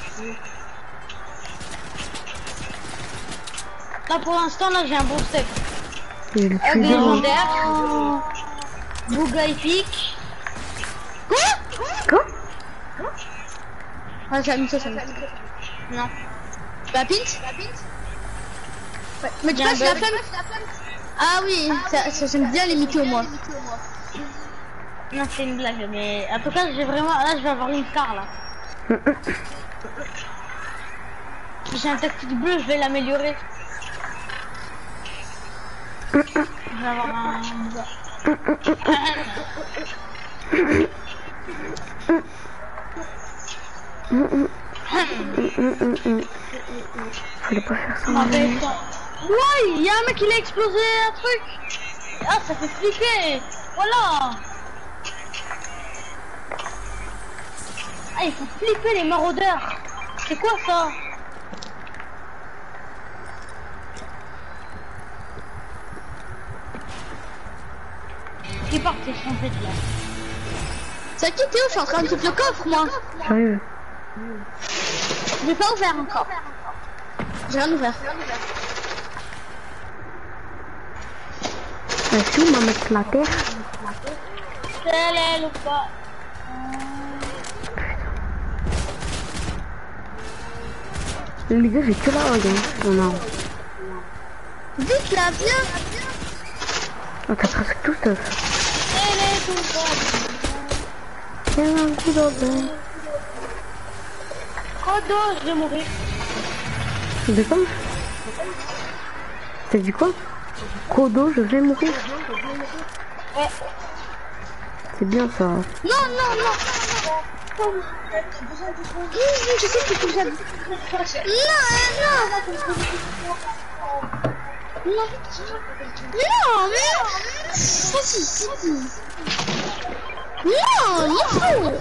Là pour l'instant là j'ai un bon step. Je le tue légendaire. Bouga épique. Quoi? Quoi? Ah j'ai mis ça, ça mis ça. Non. La pinte? Ouais. Mais tu vois c'est la femme. Ah oui, ça, ça j'aime bien les mythos moi. Non c'est une blague mais en tout cas j'ai vraiment là je vais avoir une star là. J'ai un tactique bleu, je vais l'améliorer. Je vais avoir un... Fallait pas faire ça. Ouais, il y a un mec il a explosé un truc. Ah ça fait flipper. Voilà. Ah il faut flipper les maraudeurs. C'est quoi ça? Qui part tes trompettes là? C'est qui Théo? Je suis en train de foutre le coffre moi. J'arrive. Je l'ai pas ouvert encore. J'ai rien ouvert. Est-ce qu'on va mettre la terre? C'est elle ou pas? Les gars, j'ai que la hog, hein. On a... Vite là, viens. Oh, t'as presque tout stuff. Elle est tout bas. Tiens un coup d'ordre. Codo, je vais mourir. De quoi? T'as dit quoi? Codo, je vais mourir. Ouais. C'est bien ça. Non, non, non. Non, je sais que tu as... Non, non. Non, non, mais... Vas-y, si. Non, il faut.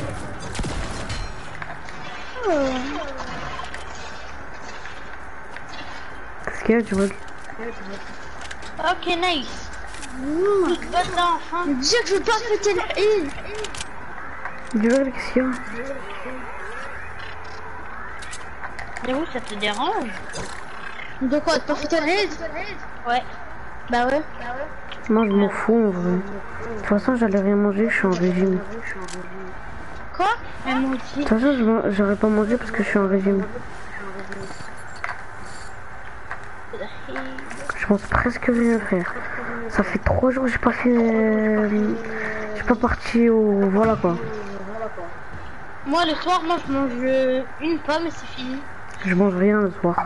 Qu'est-ce qu'il y a, tu vois? Ok, nice. Mmh. Tu te passes là enfin. Dire que je veux pas péter la île. Tu vois, qu'est-ce qu'il y a? Mais où ça te dérange? De quoi? De pas foutre raid? Ouais. Bah ouais. Moi je m'en fous en vrai. De toute façon j'allais rien manger, je suis en régime. Quoi? Mais moi De aussi. toute façon je man- j'aurais pas mangé parce que je suis en régime. Je pense presque rien faire. Ça fait trois jours que j'ai pas fait... euh, Je suis pas parti au... Voilà quoi. Moi le soir, moi je mange euh, une pomme et c'est fini. Je mange rien le soir.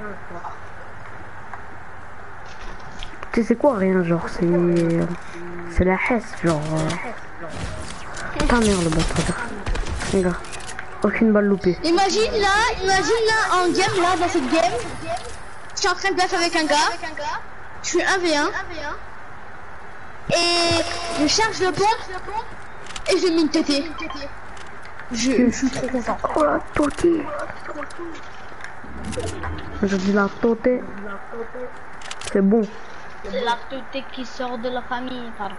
Tu sais c'est quoi rien genre c'est... C'est la hesse genre... euh... Putain merde le bâtard. Regarde. Aucune balle loupée. Imagine là, imagine là en game là dans cette game. Je suis en train de bluff avec un gars. Je suis un v un. Et je charge le pompe et je mets une tétée. Je, je suis trop content. Oh la totée. Je dis la totée. C'est bon. C'est la tête qui sort de la famille, pardon.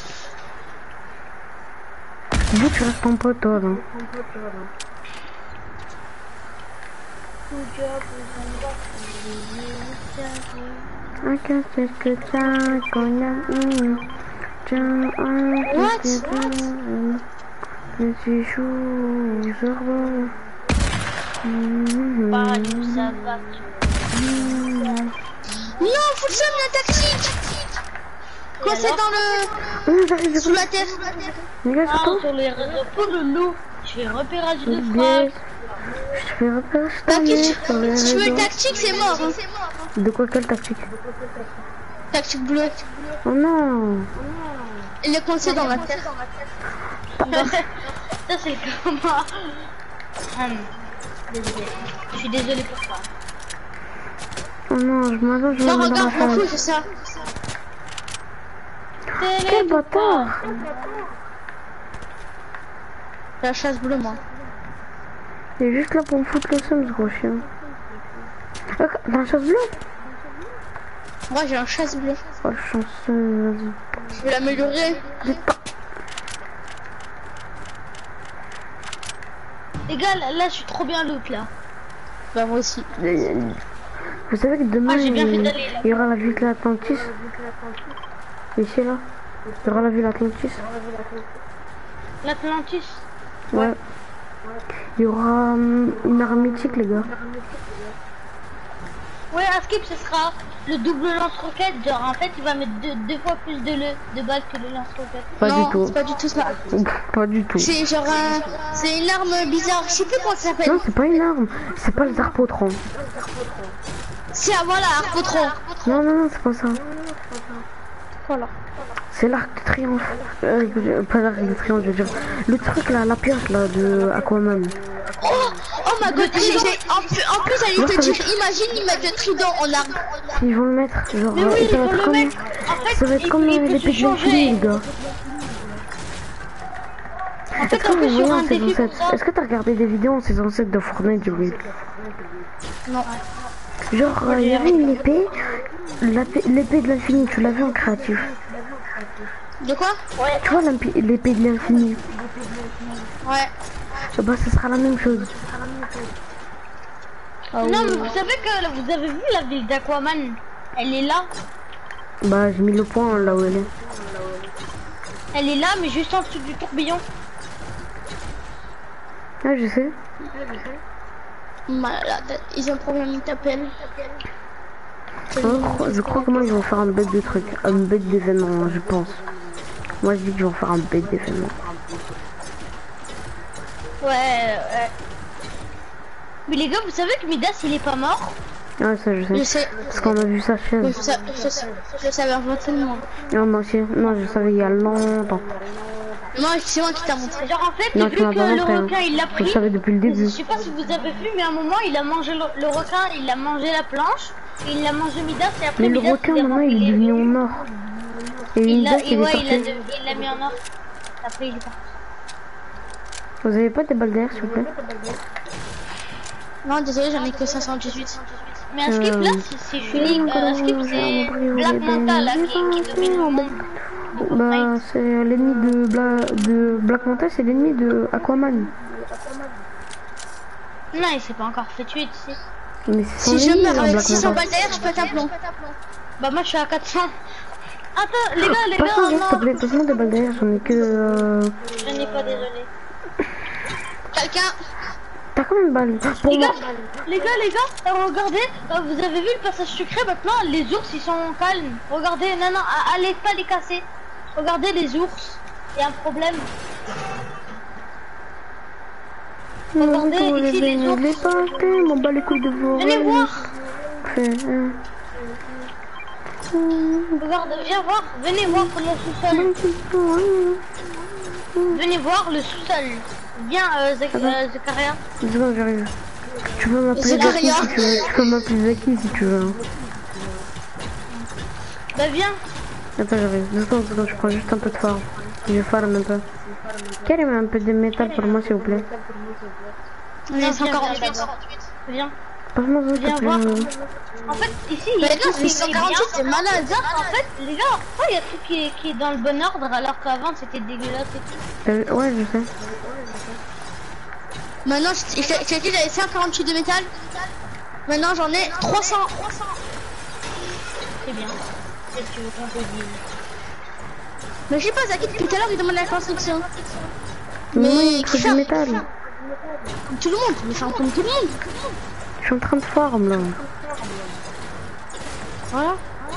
D'où tu restes ton pote toi là? I can take a time, gonna mm, jump on What? the shoes, Pas du ça va. Non, faut que je donne la tactique. Quoi c'est dans le... Oh, j'arrive, sous la tête. les gars, Ah, c'est sur les réseaux pour le loup. Je fais repérage de toi? frappe. Je fais repère, je Tactique, t'en mets sur les si tu veux réseaux. tactique, c'est mort. Hein. De quoi, quelle tactique? Tactique bleue. Oh non. Il est coincé dans la terre. Ça c'est le coma. Hum. Désolé. Je suis désolé pour ça. Oh non, je m'attends, je Non, me mets dans la regarde, je m'en fous, face. c'est ça. Quel bâtard. La chasse bleue, moi. Il est juste là pour me foutre le seum, ce gros chien. Ah, dans la chasse bleue? Moi, j'ai un chasse bleu. Oh, le chanceux, vas-y. Je vais l'améliorer. Les gars, là, là, je suis trop bien loot là. Bah, moi aussi. Vous savez que demain, Ah, j'ai bien fait il, d'aller, là. il y aura la ville de l'Atlantis. Ici, là. Il y aura la ville Atlantis. L'Atlantis. Ouais. Il y aura hum, une arme mythique, les gars. Ouais, à skip, ce sera le double lance-roquette. Genre, en fait, il va mettre deux, deux fois plus de, le, de balles que le lance-roquette. Pas non, du tout. c'est pas du tout ça. Pas du tout. C'est genre un... C'est une arme bizarre. Je sais plus comment ça s'appelle. Non, c'est pas une arme. C'est pas les arpotrons. C'est, ah, voilà, Arpotron. Non, non, non, c'est pas ça. Voilà. C'est l'arc de triomphe. Euh, pas l'arc de triomphe, je veux dire. Le truc là, la pioche là de Aquaman. Oh, oh my god, j'ai, j'ai- en, plus, en plus, j'allais Moi, te ça dire, va imagine, ils mettent le trident en arme. Ils vont le mettre, genre, Mais euh, oui, ça ils va vont être le comme, mettre. En fait, ça va être il- comme il peut l'épée se de changer. l'infini, les gars. En Est-ce fait, que on vous peut voyez sur un en saison défi sept? comme ça. Est-ce que t'as regardé des vidéos en saison sept de Fortnite, Joey? Non. Genre, euh, il y avait une épée, l'épée l'épée de l'infini, tu l'as vu en créatif. De quoi? Tu vois l'épée l'épée de l'infini? Ouais. Bah, ce sera la même chose. Non, mais vous savez que là, vous avez vu la ville d'Aquaman? Elle est là. Bah, j'ai mis le point là où elle est. Elle est là, mais juste en dessous du tourbillon. Ah, je sais. Malade. Ils ont un problème, ils t'appellent. Je crois, je crois que moi ils vont faire un bête de truc, un bête d'événement, je pense. Moi je dis qu'ils vont faire un bête d'événement. Ouais, ouais. Mais les gars, vous savez que Midas il est pas mort? Ah ça je sais. Je sais. Parce qu'on a vu sa Oui, chaîne. je, sais, je, sais, je savais avant tout le monde. Ah, moi aussi, non je savais il y a longtemps. Moi, c'est moi qui t'a montré. Genre en fait, Non, vu tu m'as que pas le montré. Hein. requin il l'a Je pris. savais depuis le Je début. sais pas si vous avez vu, mais à un moment il a mangé le, le requin, il a mangé la planche, et il a mangé Midas, et après Mais le Midas, requin il est maintenant il est il est devenu venu. en or. Et Il une l'a date et il est ouais, il l'a sorti. de- il l'a mis en or. Après il est parti. Vous avez pas des balles d'air s'il vous plaît? Non, désolé, j'en ai que cinq cent dix-huit. Mais un skip là, c'est- c'est Julie, euh, un skip c'est Black Manta là qui, qui domine le monde. Bah c'est l'ennemi de, Bla... de Black Manta, c'est l'ennemi de Aquaman. Non, il s'est pas encore fait tuer, tu sais. Mais si je meurs avec six cents balles d'air, je pète un plomb. Bah moi je suis à quatre cents. Attends les gars, les Passe-moi, gars, s'il te non. plaît, passe-moi des balles d'air, j'en ai que... Euh... Je n'ai pas, désolé. Quelqu'un? T'as combien de balles? Pour Les moi. gars, les gars, les gars, euh, regardez, euh, vous avez vu le passage secret maintenant, les ours ils sont calmes. Regardez, non, non, a- allez pas les casser. Regardez les ours, il y a un problème. Regardez, Non, ici, les les ours. les pâtés, m'en bats les couilles de vous. Venez voir, Fait, hein. regarde, viens voir, venez voir le sous-sol. Venez voir le sous-sol. Viens, euh, Zak- euh, Zakaria. Deux secondes, j'arrive. Tu peux m'appeler C'est Zaki rien. si tu veux. Tu peux m'appeler Zaki si tu veux. Bah viens. Attends, j'arrive. Deux secondes, deux secondes, je prends juste un peu de phare. Je farm un peu. Quel un peu de métal pour moi, s'il vous plaît. On est cent quarante-huit. Viens. Passe-moi ça, s'il Viens te plaît. voir. euh. En fait, ici, il y a Mais tout non, qui mais est cent bien. quarante-huit, c'est malade. En fait, les gars, pourquoi il y a tout qui est, qui est dans le bon ordre alors qu'avant c'était dégueulasse et tout. T'as vu- Ouais, je sais. Maintenant, j'ai j'ai dit j'avais cent quarante-huit de métal. Maintenant, j'en ai trois cents. C'est bien. Qu'est-ce que tu veux qu'on te dise? Mais je sais pas, Zaki, depuis tout à l'heure, il demande la construction. Mais moi, Mais il me faut qui du ça? métal. Comme tout le monde, mais ça comme tout le monde. Je suis en train de farm là. Voilà.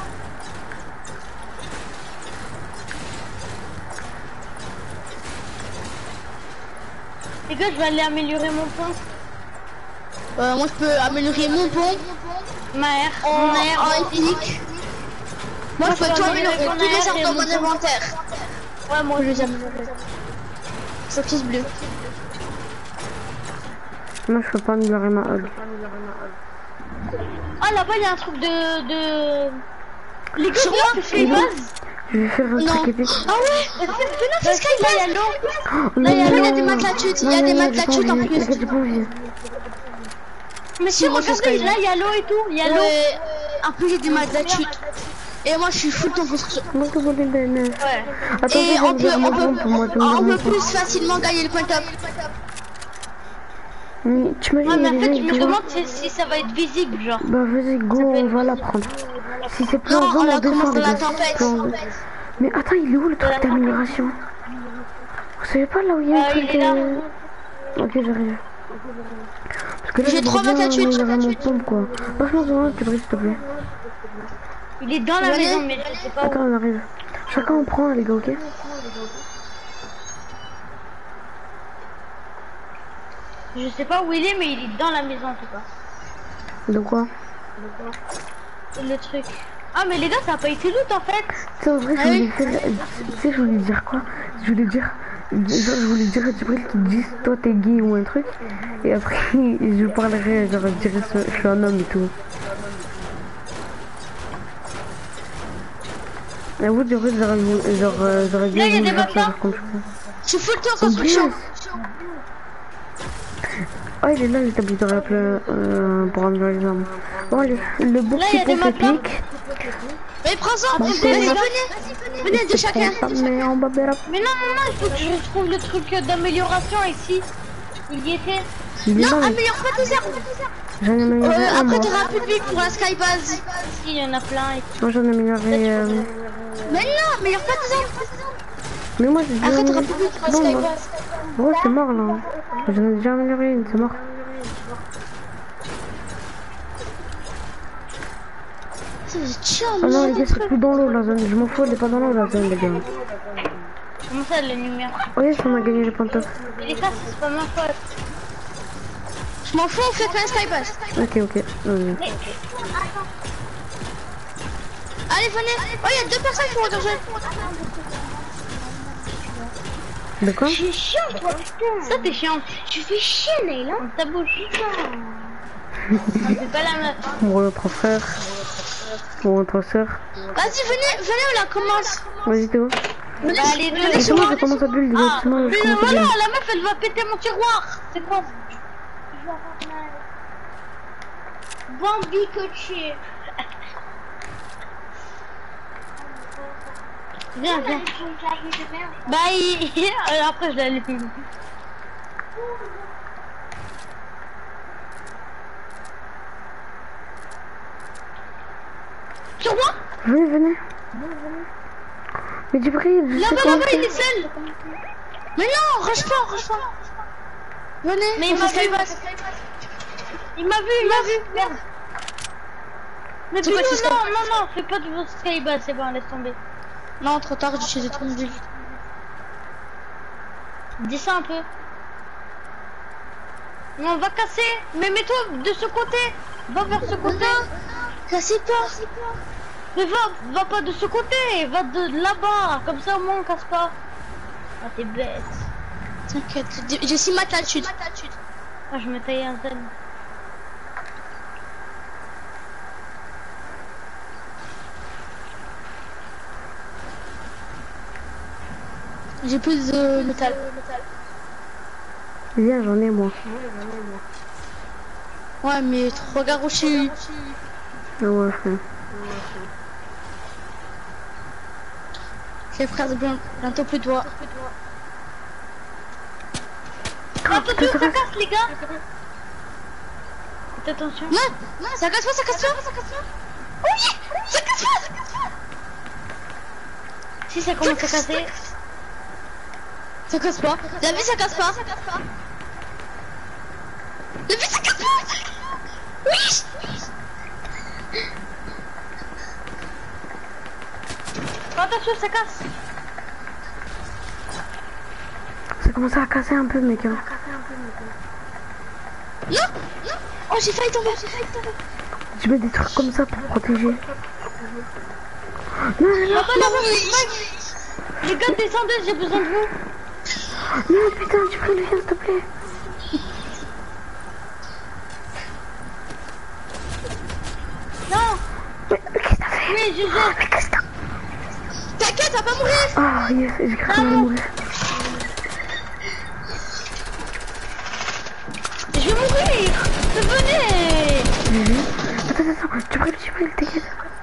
Les gars, je vais aller améliorer mon pont. Euh, moi, je peux améliorer mon pont Ma air. en, Mon air. en épique. Moi, je peux tout améliorer, mon tous les air arbres et dans mon mon inventaire. Ouais, moi Je les aussi. améliorer. Focus bleu. Moi, je peux pas améliorer ma hog. Ah, là-bas, il y a un truc de. de... Les gars, Sur viens, moi, je fais une base. Je vais faire un Non. truc épique. Ah ouais. Là, c'est Skybase. il y a l'eau. Oh, Là, il y a, non, là, il y a des non. matelas de chute. Il y Non, a des non, matelas de j'ai chute pas en envie. plus. J'ai pas envie. Mais Si, si, moi, je regardez, fais là, il y a l'eau et tout. Il y a l'eau. Ouais. En plus, j'ai des matelas de chute. Et moi, je suis full ton construction. Moi, que vous voulez de neuf. Ouais. Attends, Et je on vais peut, me on dire peut, mon pour moi. tu me on dis peut mon pour. plus facilement gagner le point top. Mais tu m'as Ouais, mais en dit, fait, les je gens, me tu vois. demande si, si ça va être visible, genre. Bah, vas-y, go, Ça peut on être va la visible. prendre. Si c'est plus Non, en zone, on on a commencé descend, dans les la gars. tempête. Plus en zone. Mais attends, il est où le truc d'amélioration? Vous savez pas là où il y a Euh, un truc il est là. de... Ok, j'arrive. Parce que là, J'ai j'aimerais trois bien vingt-quatre chutes. améliorer mon pompe, quoi. Passe-moi sur un, tu s'il te plaît. Il est dans la Venez. maison, mais je sais pas où. Attends, on arrive. Chacun en prend, les gars, ok? Je sais pas où il est, mais il est dans la maison en tout cas. De quoi? Le truc. Ah, mais les gars, ça a pas été loot en fait. Tu sais, en vrai, je Ah voulais oui. faire... Tu sais, je voulais dire quoi? Je voulais dire... Genre, je voulais dire à Djibril qu'il dise toi t'es gay ou un truc. Et après, je parlerai, genre, je dirais je suis un homme et tout. Et vous, Djibril, j'aurais genre, euh, j'aurais bien Là, il y a voulu des faire ça, matelas. par contre. Je suis full ton construction. Yes. Oh, il est là, le tablier de rap, euh, pour améliorer les armes. Bon, allez, le beau Là, il y petit a des pot matelas. épique. Mais prends-en. Bon, Vas-y, c'est venez. bon. Venez de chacun. Mais on va bien. Mais non, non, non, il faut que je retrouve le truc euh, d'amélioration ici. Il y était. Il est Non, là, améliore pas tes arbres. j'en ai amélioré Euh, un, moi. après, t'auras plus de vie pour la skybase. Si, il y en a plein. Et... Moi, j'en ai amélioré... Euh... Mais non, améliore pas tes arbres. Mais moi, j'ai déjà... Après, t'auras plus de vie pour la Bon, bah. skybase. Oh, c'est mort, là. J'en ai déjà amélioré une, c'est mort. C'est chiant, Ah non, les gars, c'est plus dans l'eau, la zone. Je m'en fous, elle est pas dans l'eau, la zone, les gars. Comment ça, les numéros? Oh, yes, on a gagné les points top. Mais les gars, c'est pas ma faute. Je m'en fous, on fait pas la skybase. Ok, ok. Vas-y. Mais... Allez, venez. Oh, il y a deux personnes qui vont rejoindre. De quoi? Tu es chiant, toi, putain. Ça, t'es chiant. Tu fais chier, Neil, hein. Ta bouche, putain. C'est pas la meuf. Mon autre frère. Mon autre soeur. Vas-y, venez, venez, on la commence. Vas-y, Théo. Venez, Bah, les deux. venez Et sur moi, moi. je commence à bulle, Ah, directement, je mais commence à voilà, bulle. la meuf, elle va péter mon tiroir. C'est quoi? Bambi coaché. Viens, viens. Bye. Après, je l'ai laissé. Sur moi. Venez, venez. Mais Djibril, Là-bas, là-bas, il est seul. Mais non, rush pas, rush pas. Venez. Mais il m'a vu. Il m'a vu, il m'a vu. Merde. Mais C'est quoi, Bilou, c'est non, non, non, fais pas de votre skybase, c'est bon, laisse tomber. Non, trop tard, j'ai des trucs de vie. Dis ça un peu. Non, on va casser. Mais mets-toi de ce côté. Va vers ce côté. Cassez pas. Mais va, va pas de ce côté. Va de là-bas. Comme ça, au moins, on casse pas. Ah, t'es bête. T'inquiète, j'ai six maths là-dessus. Ah, je me taille un zen. J'ai plus de métal. Viens, j'en ai moi. Ouais, mais regarde où je suis. Ah ouais, frère. Les frères, bientôt plus de toi. Attention, ça casse, les gars. Faites attention. Non, non, ça casse pas, ça casse pas. Oui, ça casse pas, ça casse pas. Si ça commence à casser. Ça casse pas. La vie, ça casse pas. La vie, ça casse pas. Oui. Attention, ça casse. Ça commence à casser un peu, mec. Hein. Non, non. Oh, j'ai failli tomber, j'ai failli tomber. Je mets des trucs comme ça pour protéger. Non, non, non. Là-bas, là-bas, les gars, descendez, j'ai besoin de vous. Non, putain, tu peux le viens, s'il te plaît. Non. Mais, mais qu'est-ce que t'as fait? Oui, je Mais qu'est-ce que t'as... T'inquiète, t'as pas mourir. Ah, yes, j'ai cru qu'on allait mourir. Je vais mourir. Venez. J'ai vu. Attends, attends, tu pries, tu pries, t'inquiète.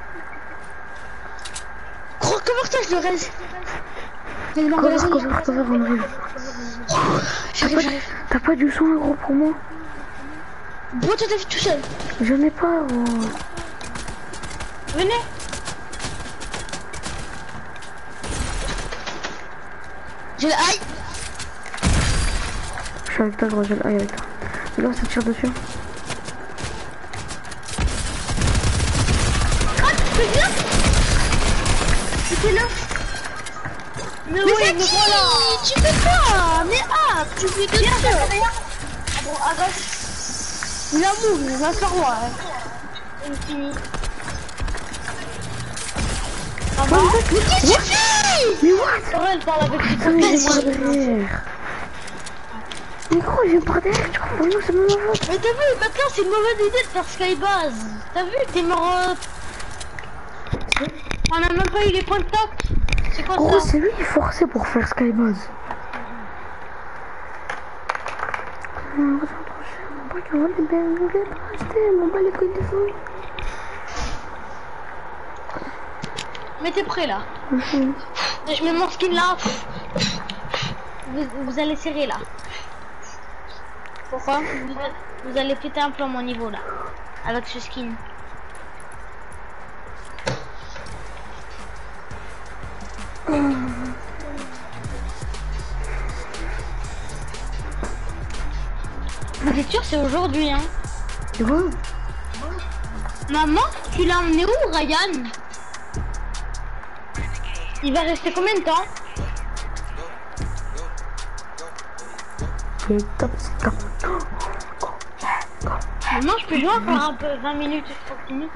Gros, comment ça, je le reste. Cover, cover, cover, on arrive. T'as pas, t'as pas du son, gros, pour moi? Bon, tu t'as vu tout seul. J'en ai pas, gros. Venez. J'ai la aïe. Je suis avec toi, gros, j'ai le aïe avec toi. Là, ça tire dessus. Ah, c'est bien. C'était là. Mais, Mais oui, ça mais dit, voilà. tu fais quoi? Mais ah, tu fais de Viens, ça. derrière. Bon, à gauche. Il a move, il va faire moi. Hein. C'est fini. Ça va? Mais qu'est-ce que tu fais? Mais what? Aurel parle avec ses Ah, mais copines. j'ai par derrière. Mais gros, j'ai par derrière, tu comprends? Non, c'est mon faute. Mais t'as vu, maintenant c'est une mauvaise idée de faire Skybase. T'as vu, t'es mort. euh, On a même pas eu les points de toc. C'est quoi Gros, ça? c'est lui qui est forcé pour faire Skybase. Mon bac, on va les belles, on va les acheter, mon bas les couilles des fous. Mais t'es prêt là. Mhm. Je mets mon skin là. Vous, vous allez serrer là. Pourquoi? vous, vous allez péter un peu à mon niveau là. Avec ce skin. Vous êtes sûr c'est aujourd'hui hein? Tu vois? Maman, tu l'as emmené où Ryan? Il va rester combien de temps? Il est top, c'est top. Maman, je peux jouer encore un peu, vingt minutes, trente minutes.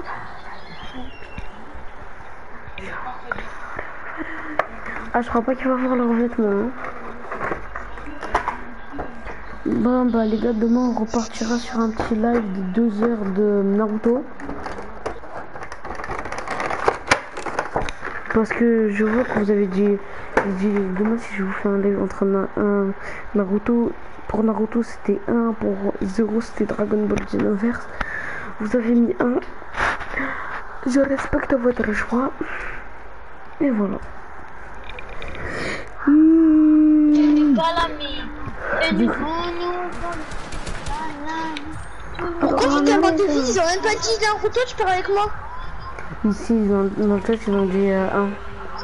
Ah, je crois pas qu'il va voir leurs vêtements. Hein. Bon, bah les gars, demain on repartira sur un petit live de deux heures de Naruto. Parce que je vois que vous avez dit, dit demain si je vous fais un live entre un, un Naruto, pour Naruto c'était un, pour zéro c'était Dragon Ball Xenoverse. Vous avez mis un. Je respecte votre choix. Et voilà. Mmh. Pourquoi tu t'as pas de vie? Ils ont même pas dit Naruto, tu parles avec moi. Ici, dans, dans le chat, ils ont dit euh, un.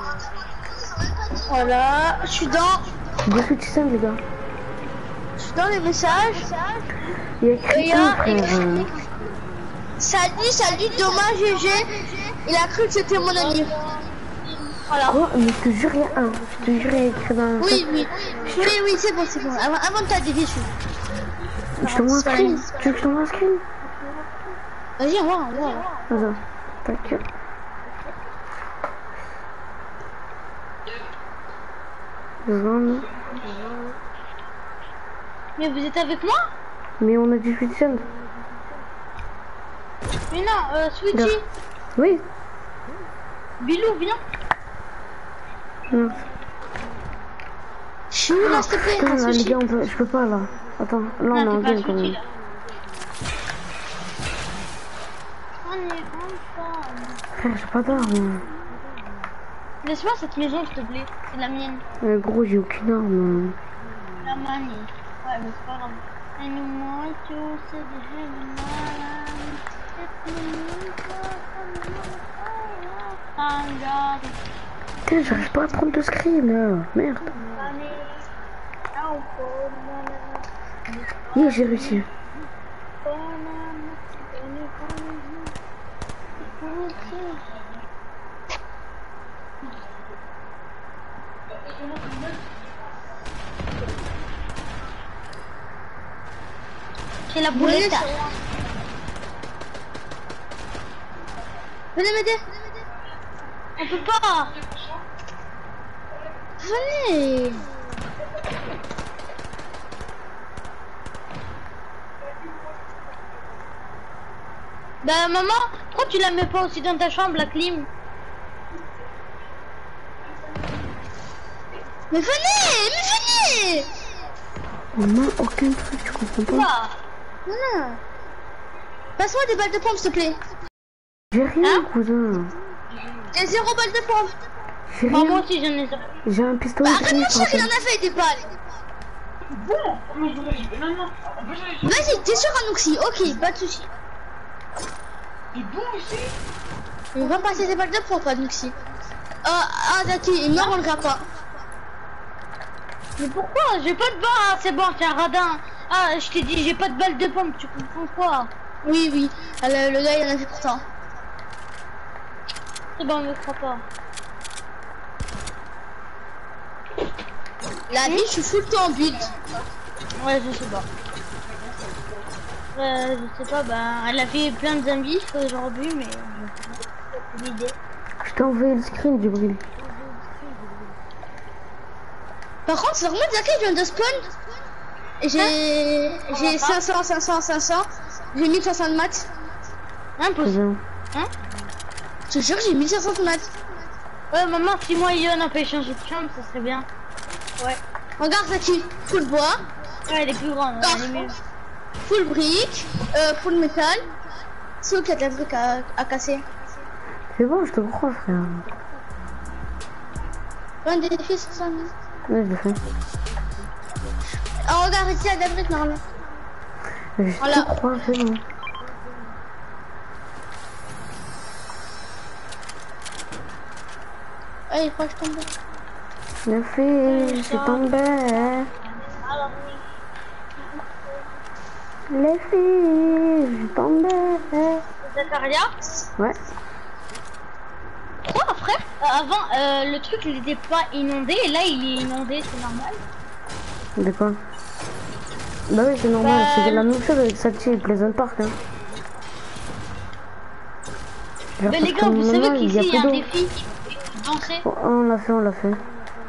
Voilà, je suis dans, Deux citizen, les gars. je suis dans les messages. Il y a écrit Et un, là, frère. euh. Salut, salut, dommage G G. Il a cru que c'était mon ami. Voilà. Quoi? Mais je te jure, il y a un. Je te jure, il y a écrit dans le Oui, chat. oui. Oui, oui, c'est bon, c'est bon. Avant, avant de t'aider dessus. Je t'envoie un screen. Tu veux que je t'envoie un screen? Vas-y, on va, on va. Attends. Tac. Deux secondes. Mais vous êtes avec moi? Mais on a dit citizen. Mais non, euh, Switchy. Oui. Bilou, viens. Non. Je suis où là, s'il te plaît? Putain, Un là, les sushi. gars, on peut... je peux pas là. Attends, là on est Non, en t'es pas game quand Switchy, même. là. On est ensemble. Frère, j'ai pas d'arme. Laisse-moi cette maison, s'il te plaît. C'est la mienne. Euh, gros, j'ai aucune arme. La manie. Ouais, mais c'est pas grave. Et nous, moi, tu sais déjà le mal. Putain, j'arrive pas à prendre de screen là. Merde. Oui, j'ai réussi. C'est la boulette. Venez m'aider. On peut pas. Venez. Bah maman, pourquoi tu la mets pas aussi dans ta chambre, la clim? Mais venez, mais venez. On a aucun truc, tu comprends pas? Quoi? Voilà. Passe-moi des balles de pompe, s'il te plaît. J'ai rien, Hein? cousin. J'ai zéro balle de pompe. J'ai Bah, moi rien. aussi j'en ai ça. J'ai un pistolet. Bah, arrête gris, mon cher, il en frappé. a fait des balles. Vas-y, t'es sûr, Anoxy? Ok, pas de soucis. On va passer des balles de pompe, Anoxy. Ah, ah, Zaki, il me rendra pas. Mais pourquoi? J'ai pas de balle. Ah, c'est bon, c'est un radin. Ah, je t'ai dit, j'ai pas de balle de pompe. Tu comprends quoi? Oui, oui. Ah, Le, le gars, il en a fait pourtant. C'est bon, me crois pas. La vie, je suis full temps en but. Ouais, je sais pas. Ouais, je sais pas, bah, elle a fait plein de zombies aujourd'hui, mais j'ai aucune idée. Je t'ai envoyé le screen du bril. Par contre, c'est vraiment Zaki vient de spawn. Et j'ai j'ai cinq cents, cinq cents, cinq cents. J'ai mille cinq cents de maths. Impossible. Cousin. Je te jure, j'ai mille cinq cents de maths. Ouais, maman, si moi et Yon on peut échanger de chambre, ça serait bien. Ouais. Regarde Zaki, full bois, Ouais, elle est plus grande, Ah. elle est mieux. full brique, euh, full métal. C'est où qu'il y a de la brique à, à casser? C'est bon, je te crois, frère. Un défi sur ça. Ouais, je le fais. Ah, regarde ici, il y a de la brique normalement. Je Voilà. te crois, c'est bon. Ah, il faut que je tombe. La fille, je suis tombée. Les filles, je suis tombée. Zakaria? Ouais. Quoi, frère? Euh, avant, euh, le truc il était pas inondé, et là il est inondé, c'est normal. De quoi? Bah oui, c'est normal, Bah, c'est la même chose avec Sachi et Pleasant Park. Hein. Genre, Mais parce les que gars, vous maintenant, savez il y a qu'ici il y a plus un d'eau. défi danser. Oh, on l'a fait, on l'a fait.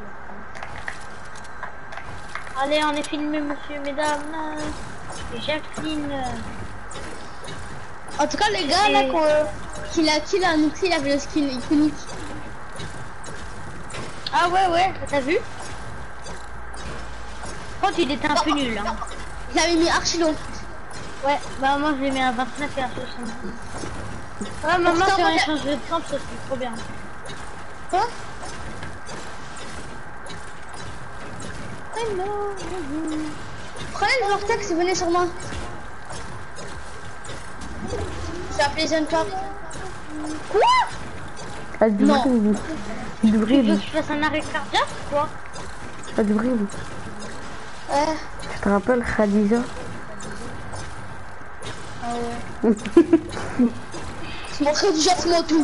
Allez, on est filmé, monsieur, mesdames. Et Jacqueline. En tout cas, les gars, là, Et- qu'on qu'il a kill un outil, il avait le skill iconique. Ah ouais, ouais, t'as vu? Quand il était un peu nul. Hein. Il avait mis archi long. Ouais, bah moi je l'ai mis à vingt-neuf et à soixante. Ouais, maman, Pourtant, si on moi, j'ai- échange de temps, ça serait trop bien. Quoi? Prenez le vortex et venez sur moi. Je suis appelé Jeune Park. Quoi? Ah, du Non. bruit. Du Tu veux bruit. que je fasse un arrêt cardiaque ou quoi? Ah, du bruit. Ouais. Tu te rappelles Khadija? Ah ouais. Je montrais déjà moi tout.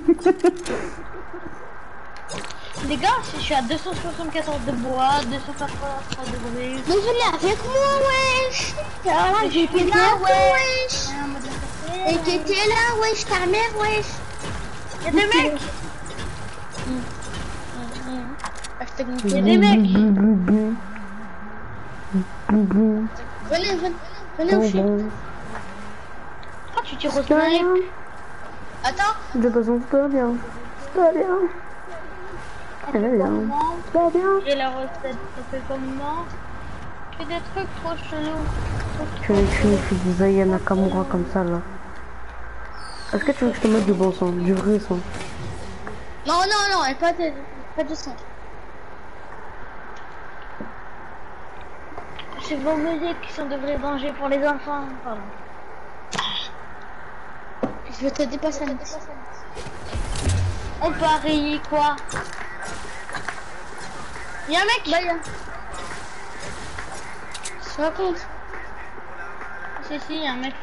Les gars, je suis à deux cent soixante-quatorze de bois, deux cent quatre-vingt-trois de bruit. Mais venez avec moi, wesh. Ah, j'étais là, wesh. Et t'étais là, wesh, ta mère, wesh. Y'a des mecs! Il Y'a des mecs! Venez, venez, venez au chien. Pourquoi tu tires au snipe? Attends. De façon, tout va bien. Tout va bien. Ça va bien. Ça va bien. J'ai la recette, ça fait comment? Je fais des trucs trop chelous. Tu veux que je fais des Aya Nakamura comme ça là? Est-ce que tu veux que je te mette du bon son? Du vrai son? Non, non, non, elle pas de, pas de son. C'est vos musiques qui sont de vrais dangers pour les enfants. Pardon. Je vais te dépasser. On parie quoi? Y'a un mec? Bah, y'a. Je raconte. Si, si, y'a un mec.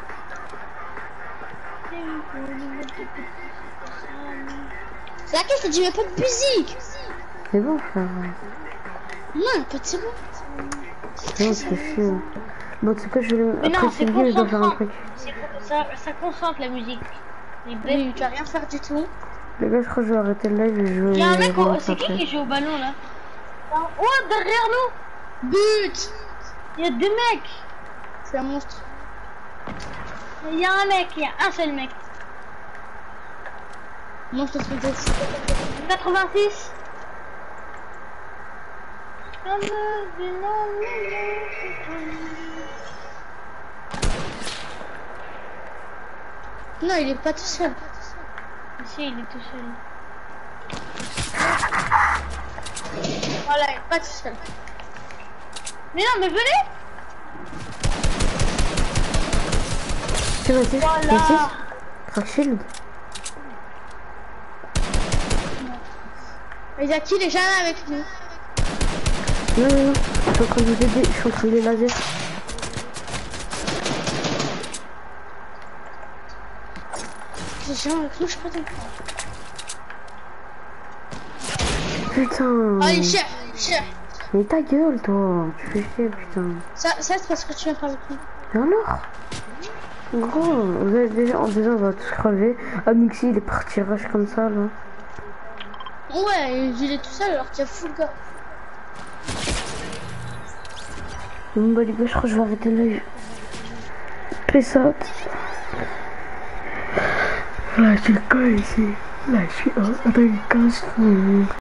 C'est laquelle je te dis, mais pas de musique. C'est bon frère. Non, pas de c'est bon. Non, c'est chiant. Bon, tu sais quoi, je vais... Mais Après non, c'est Sylvie, je dois faire un concentrant. truc. C'est- Ça, ça concentre la musique. Les bêtes. Oui, tu vas rien faire du tout. Les gars, je crois que je vais arrêter le live et je vais... Y'a un mec, au- relancer c'est qui après. qui joue au ballon là? Oh, derrière nous! But. Y'a deux mecs! C'est un monstre. Y'a un mec, y'a un seul mec. Monstre peut-être. quatre-vingt-six. Non, il est pas tout seul. Si, il est tout seul. Voilà, il est pas tout seul. Mais non, mais venez! Tu vas ici? Voilà. Ici? Crack shield. Il y a qui les gens avec nous? Non, non, non. Je suis en train de vous aider. Je suis en train de les laser. Les gens avec nous, je sais pas trop. Putain. Allez, cher, cher. Mais ta gueule, toi. Tu fais chier, putain. Ça, ça c'est parce que tu viens pas avec nous. Et alors? Gros, vous avez déjà, en déjà, on va tous crever. Ah, Mixi, il est parti rush comme ça, là. Ouais, il est tout seul alors qu'il y a full gars. Bon, bah, les gars, je crois que je vais arrêter là. Peace out. Là, je suis quoi ici? Là, je suis. Oh, attends, il casse.